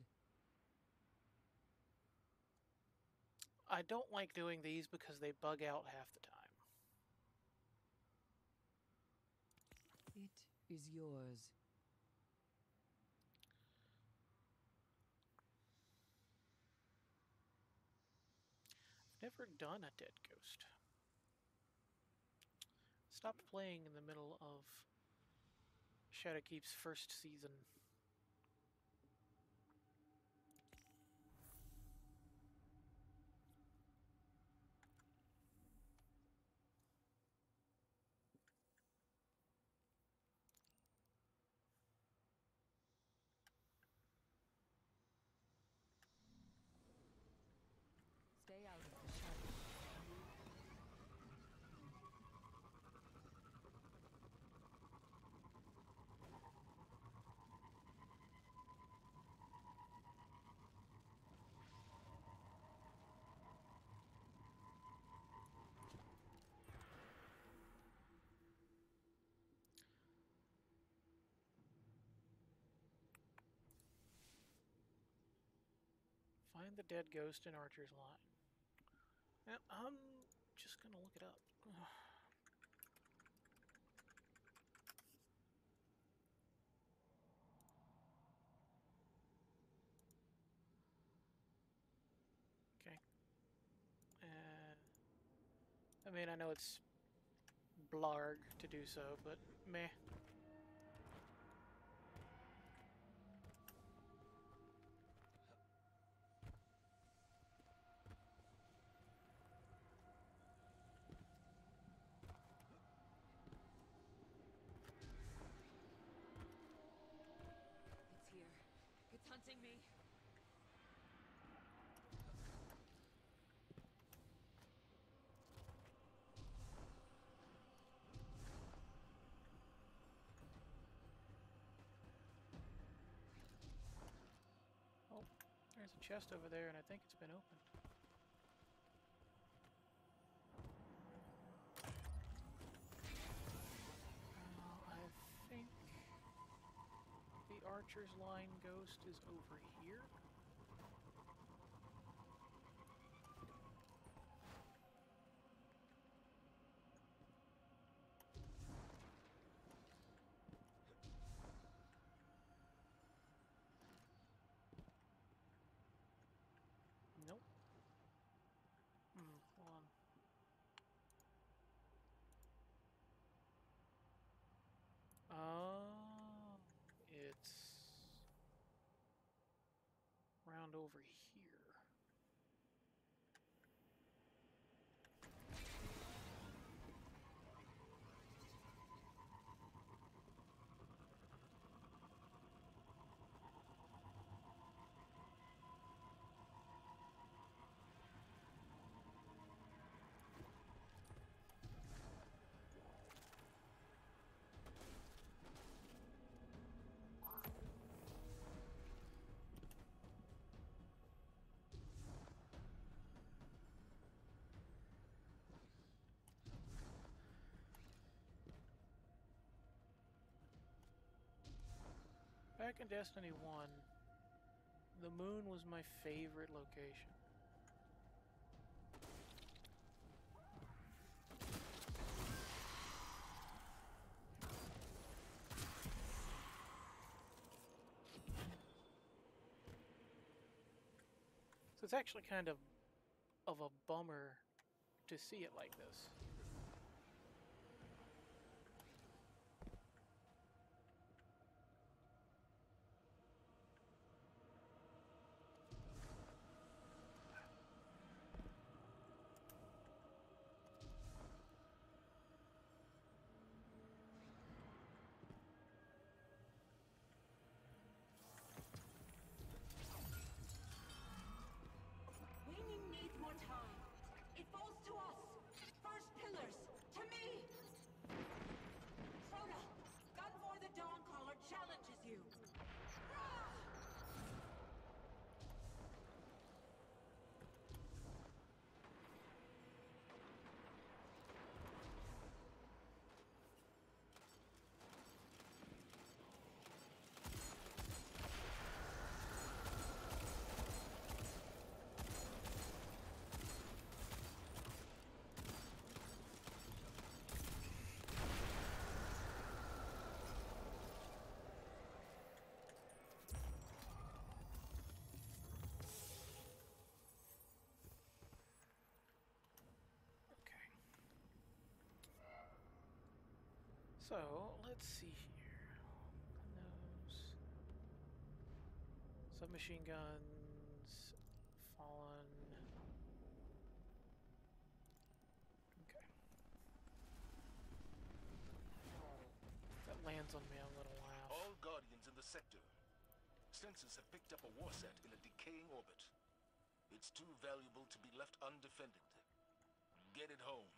I don't like doing these because they bug out half the time. It is yours. Never done a dead ghost. Stopped playing in the middle of Shadowkeep's first season. Stay out of the shadows. Find the dead ghost in Archer's line. And I'm just gonna look it up. Okay. Uh, I mean, I know it's blarg to do so, but meh. It's here. It's hunting me. Oh, there's a chest over there, and I think it's been opened. Uh, I think the Archer's line ghost is over here. Nope. Hmm, hold on. Oh, it's round over here. Back in Destiny one, the moon was my favorite location. So it's actually kind of of a bummer to see it like this. Waning needs more time. It falls to us. First pillars, to me. Rhoda, gun for the Dawn Caller challenges you. Rah! Okay. So, let's see here. Nose. Submachine guns. Fallen. Okay. That lands on me, I'm gonna laugh. All Guardians in the sector. Sensors have picked up a war set in a decaying orbit. It's too valuable to be left undefended. Get it home.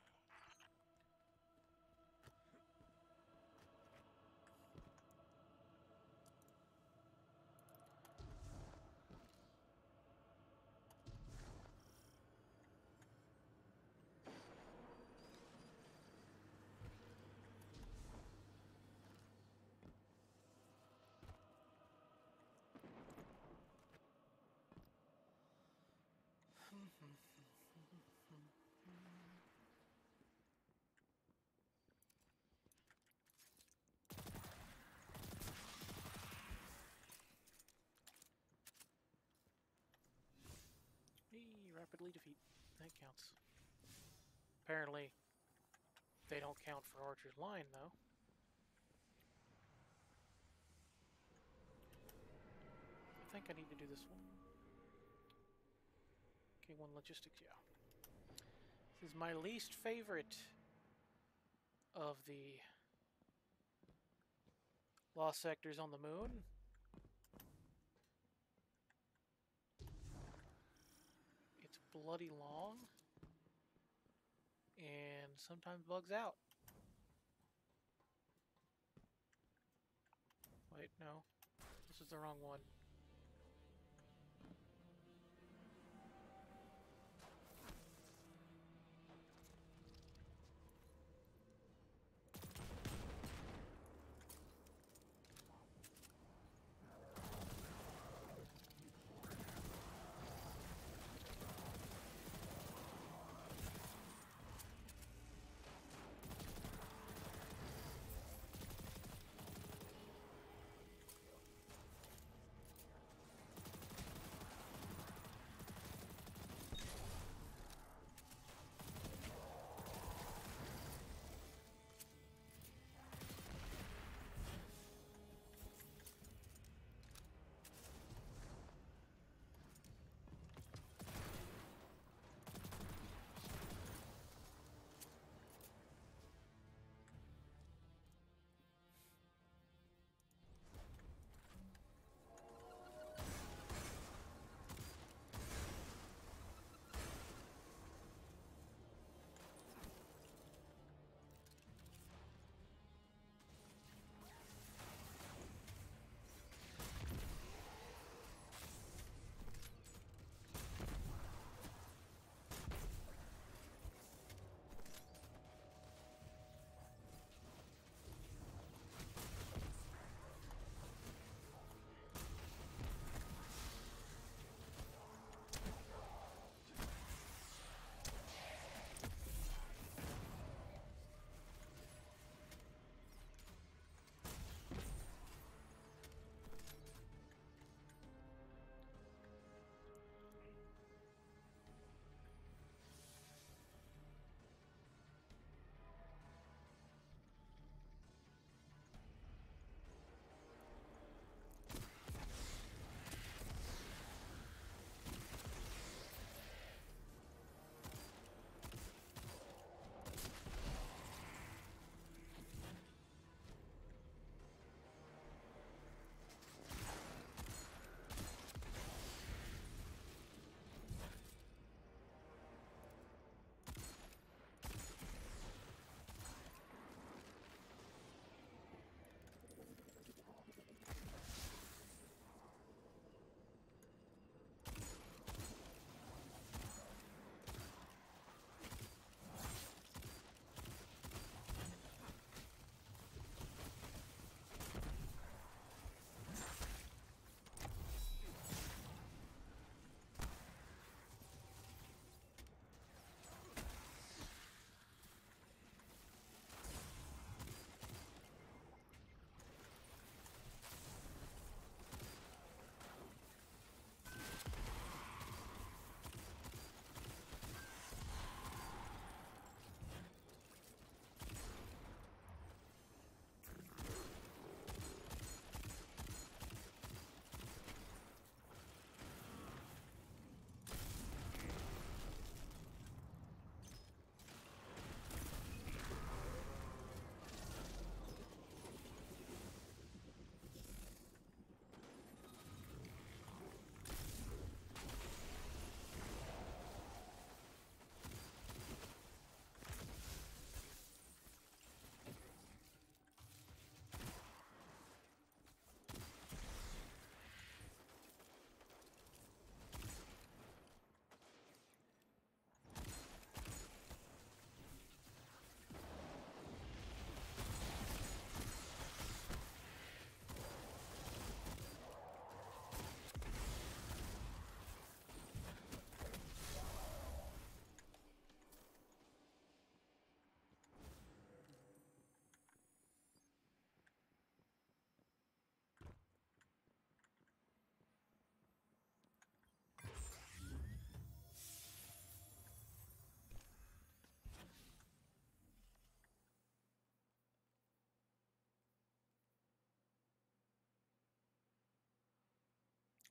rapidly defeat. That counts. Apparently, they don't count for Archer's line, though. I think I need to do this one. Okay, one logistics, yeah. This is my least favorite of the lost sectors on the moon. It's bloody long and sometimes bugs out. Wait, no. This is the wrong one.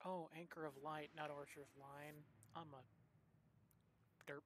Oh, Anchor of Light, not Archer's Line. I'm a derp.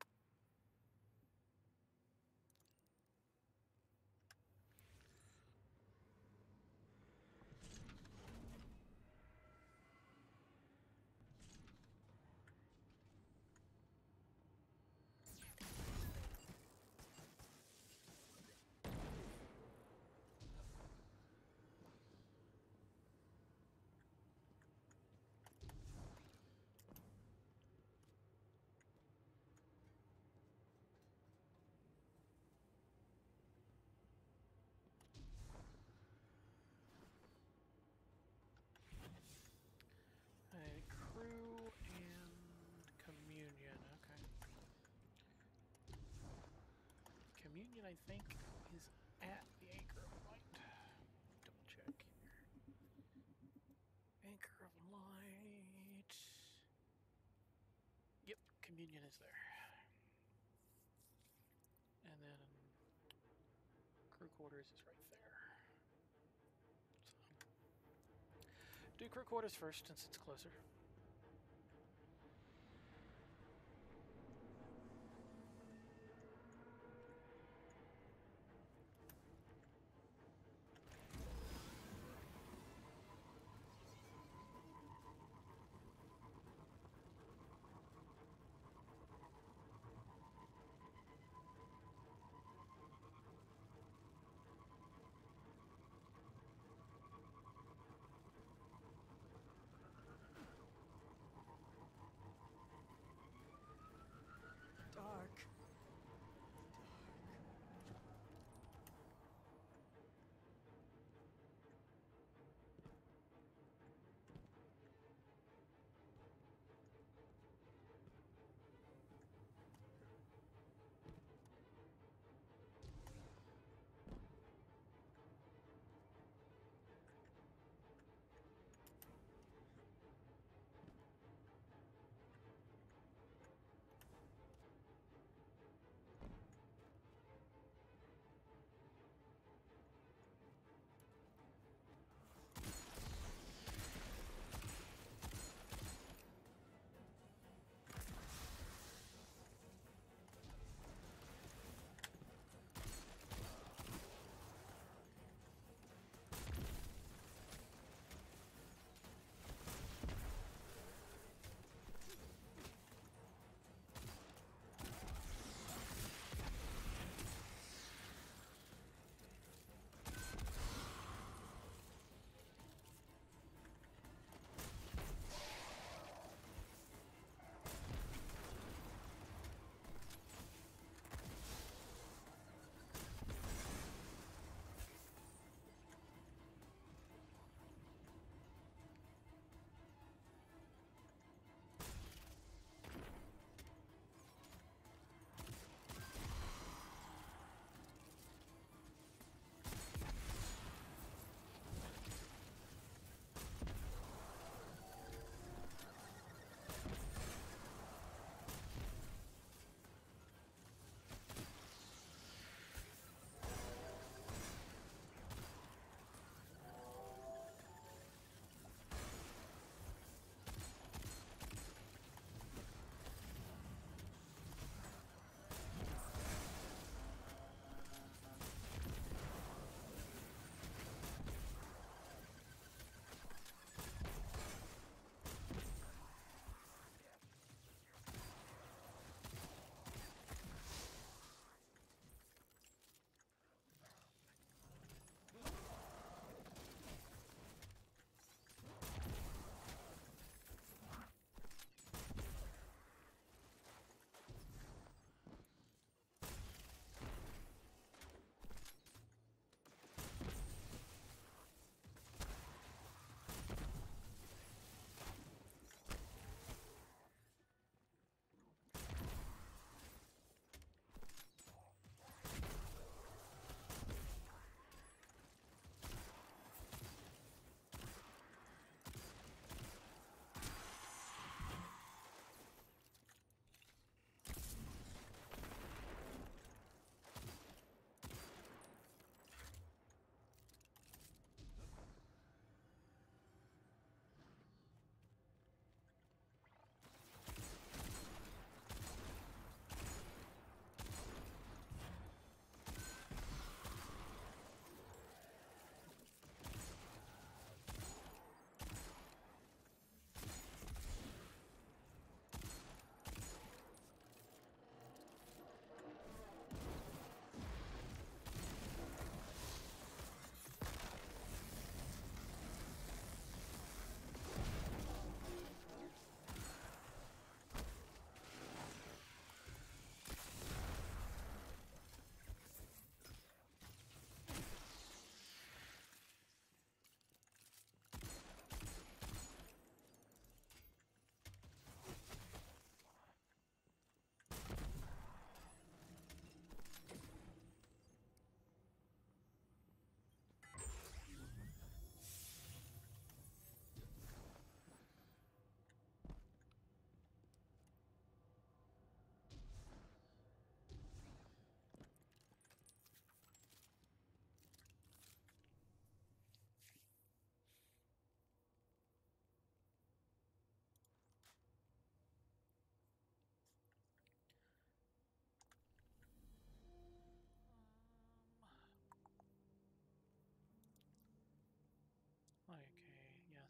A crew and communion. Okay. Communion, I think, is at the Anchor of Light. Double check here. Anchor of Light. Yep, communion is there. And then crew quarters is right there. So, do crew quarters first since it's closer.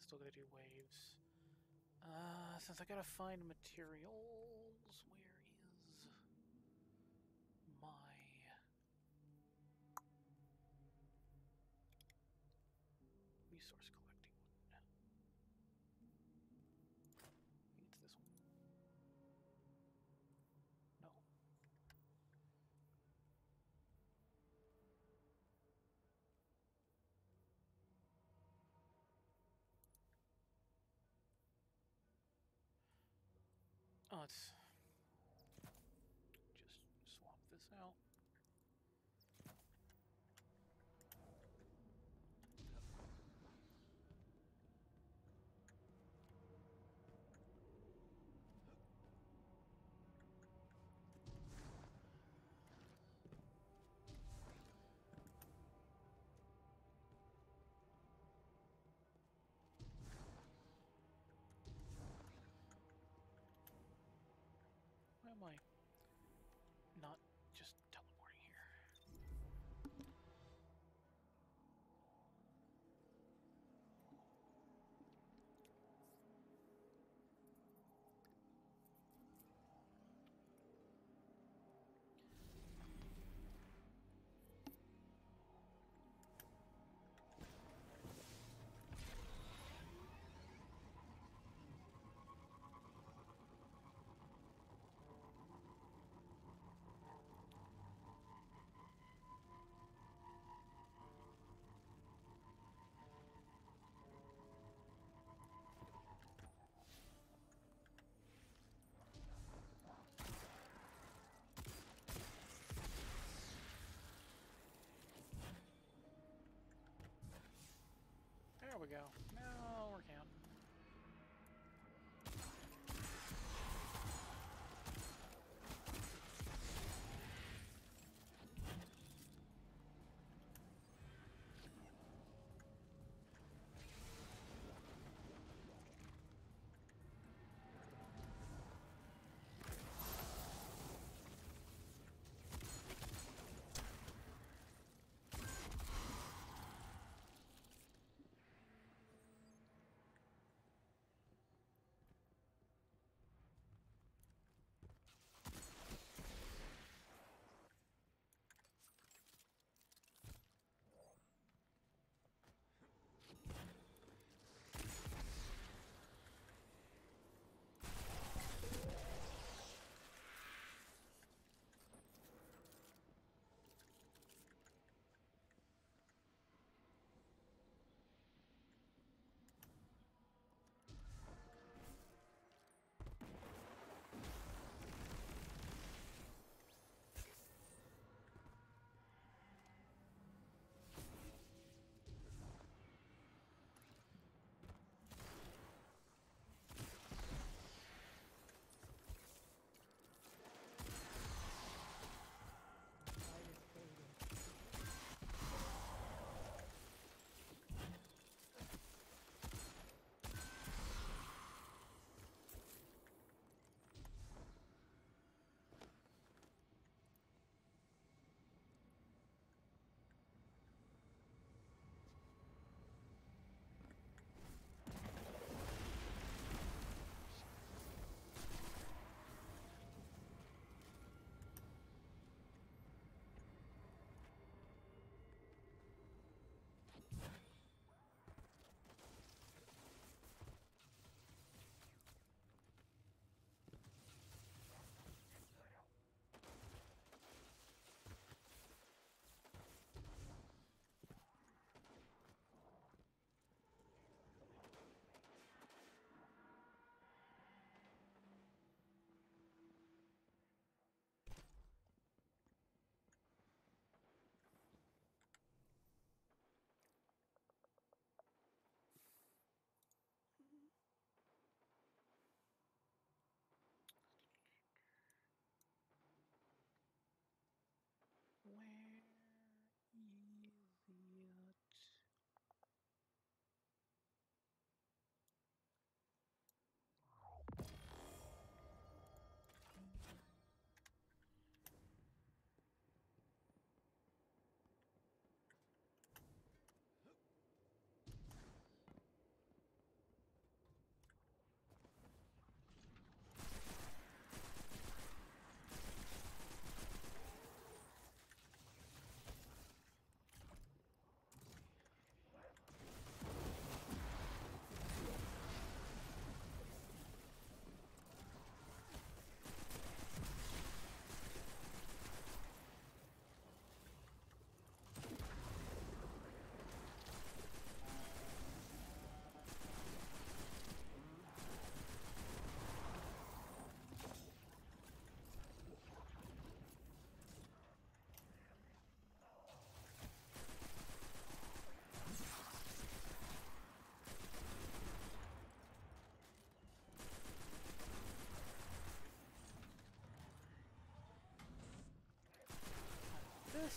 still gotta do waves. Uh, since I gotta find materials, where is my resource collecting one? Maybe it's this one. No. Oh, let's just swap this out. Why am I not just teleporting here? There we go. Now we're counting.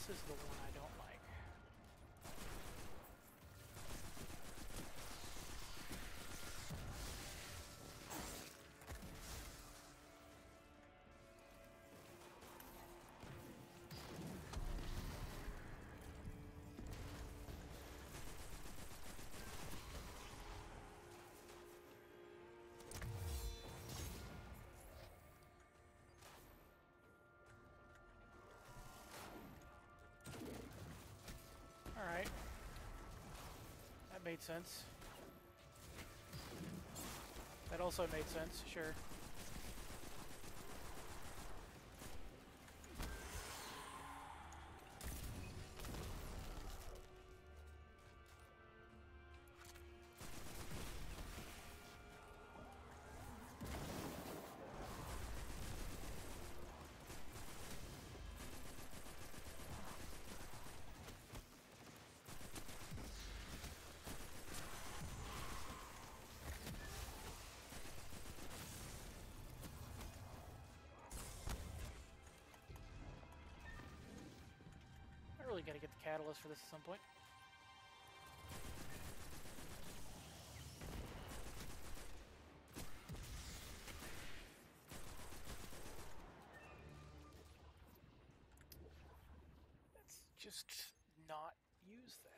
This is the one I don't like. Alright. That made sense. That also made sense, sure. I really gotta get the catalyst for this at some point. Let's just not use that.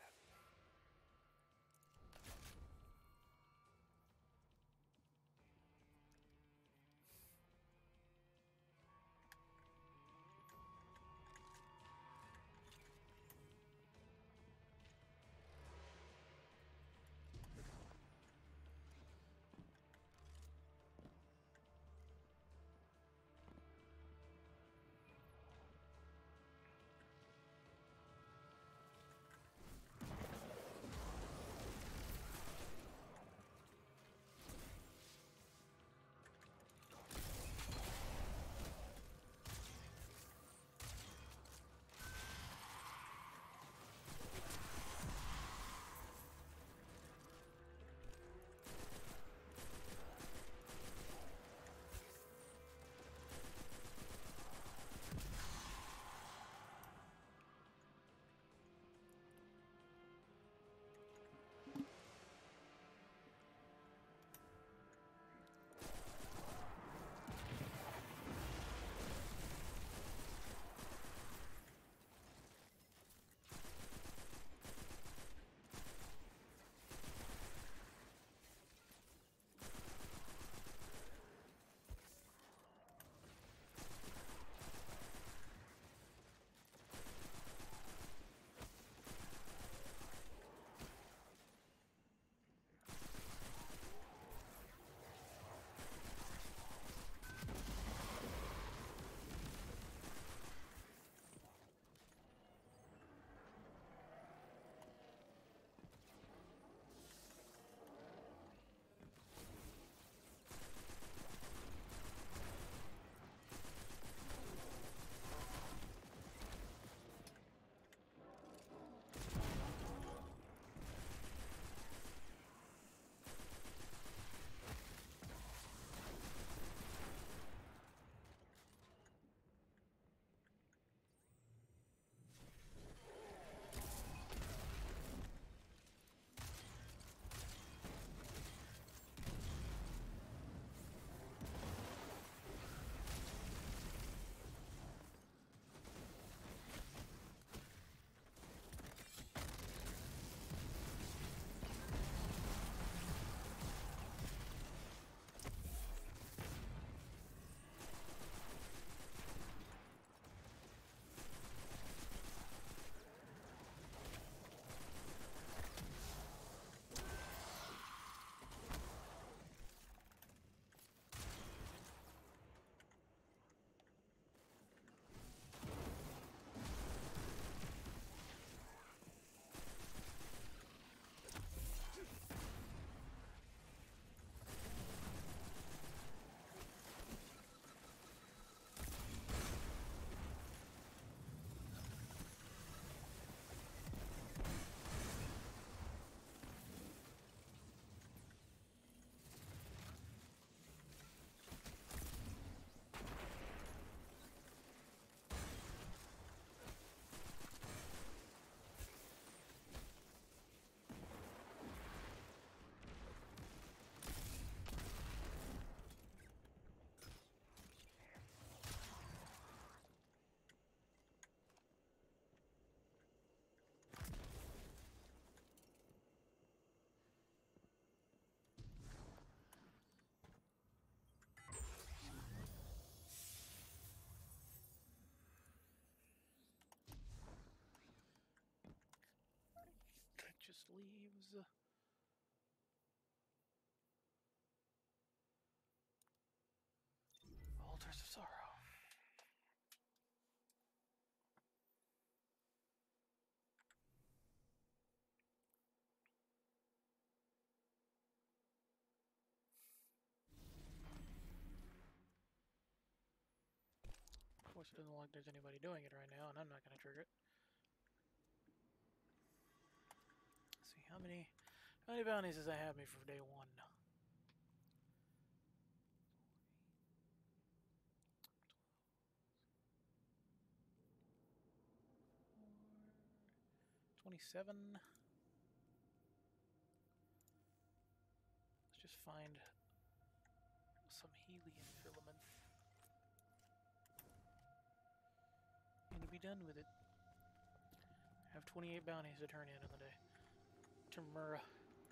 leaves. Altars of Sorrow. Of course, it doesn't look like there's anybody doing it right now, and I'm not going to trigger it. Let's see, how many, how many bounties does that have me for day one? twenty-seven. Let's just find some helium filament and be done with it. I have twenty-eight bounties to turn in on the day. Tamura.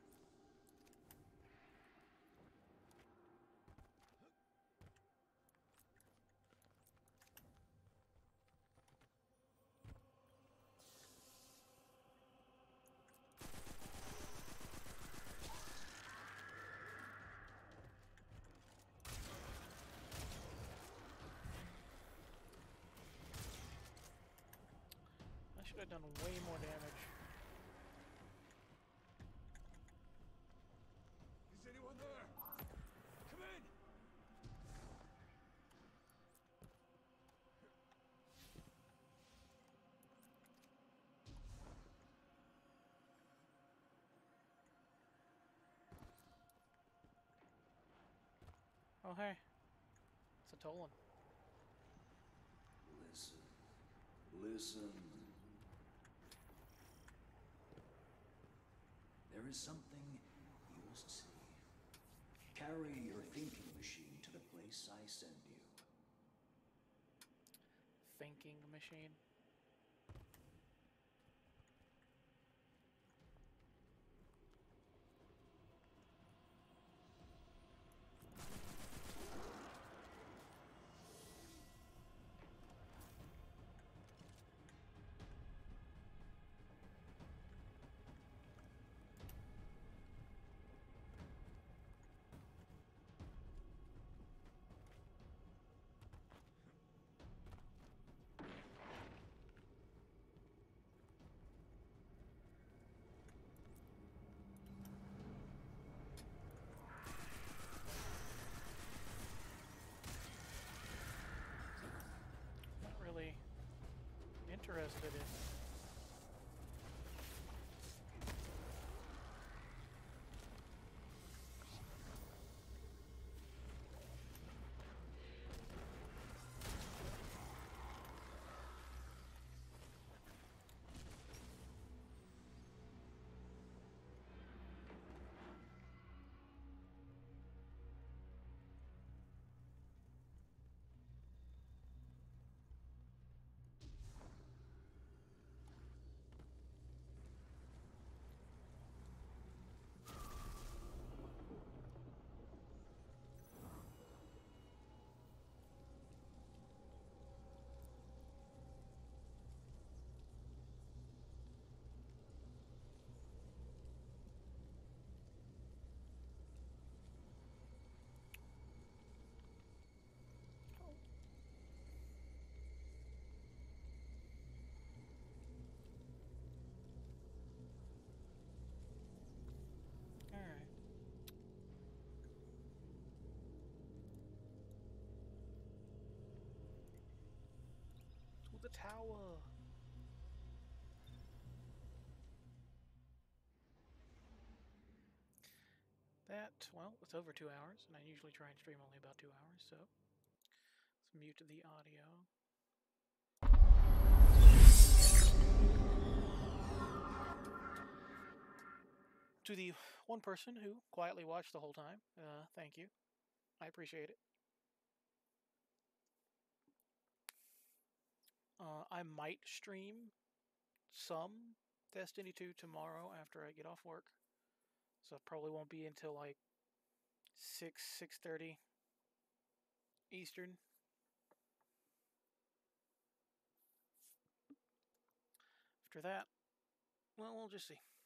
I should have done way more damage. Is anyone there? Come in! Oh hey, it's a Tolan. Listen. Listen. There is something you must see. Carry your thinking machine to the place I send you. Thinking machine. Not really interested in Alright. To the tower. That, well, it's over two hours, and I usually try and stream only about two hours, so let's mute the audio. To the one person who quietly watched the whole time, uh, thank you. I appreciate it. Uh, I might stream some Destiny two tomorrow after I get off work. So it probably won't be until like six, six thirty Eastern. After that, well, we'll just see.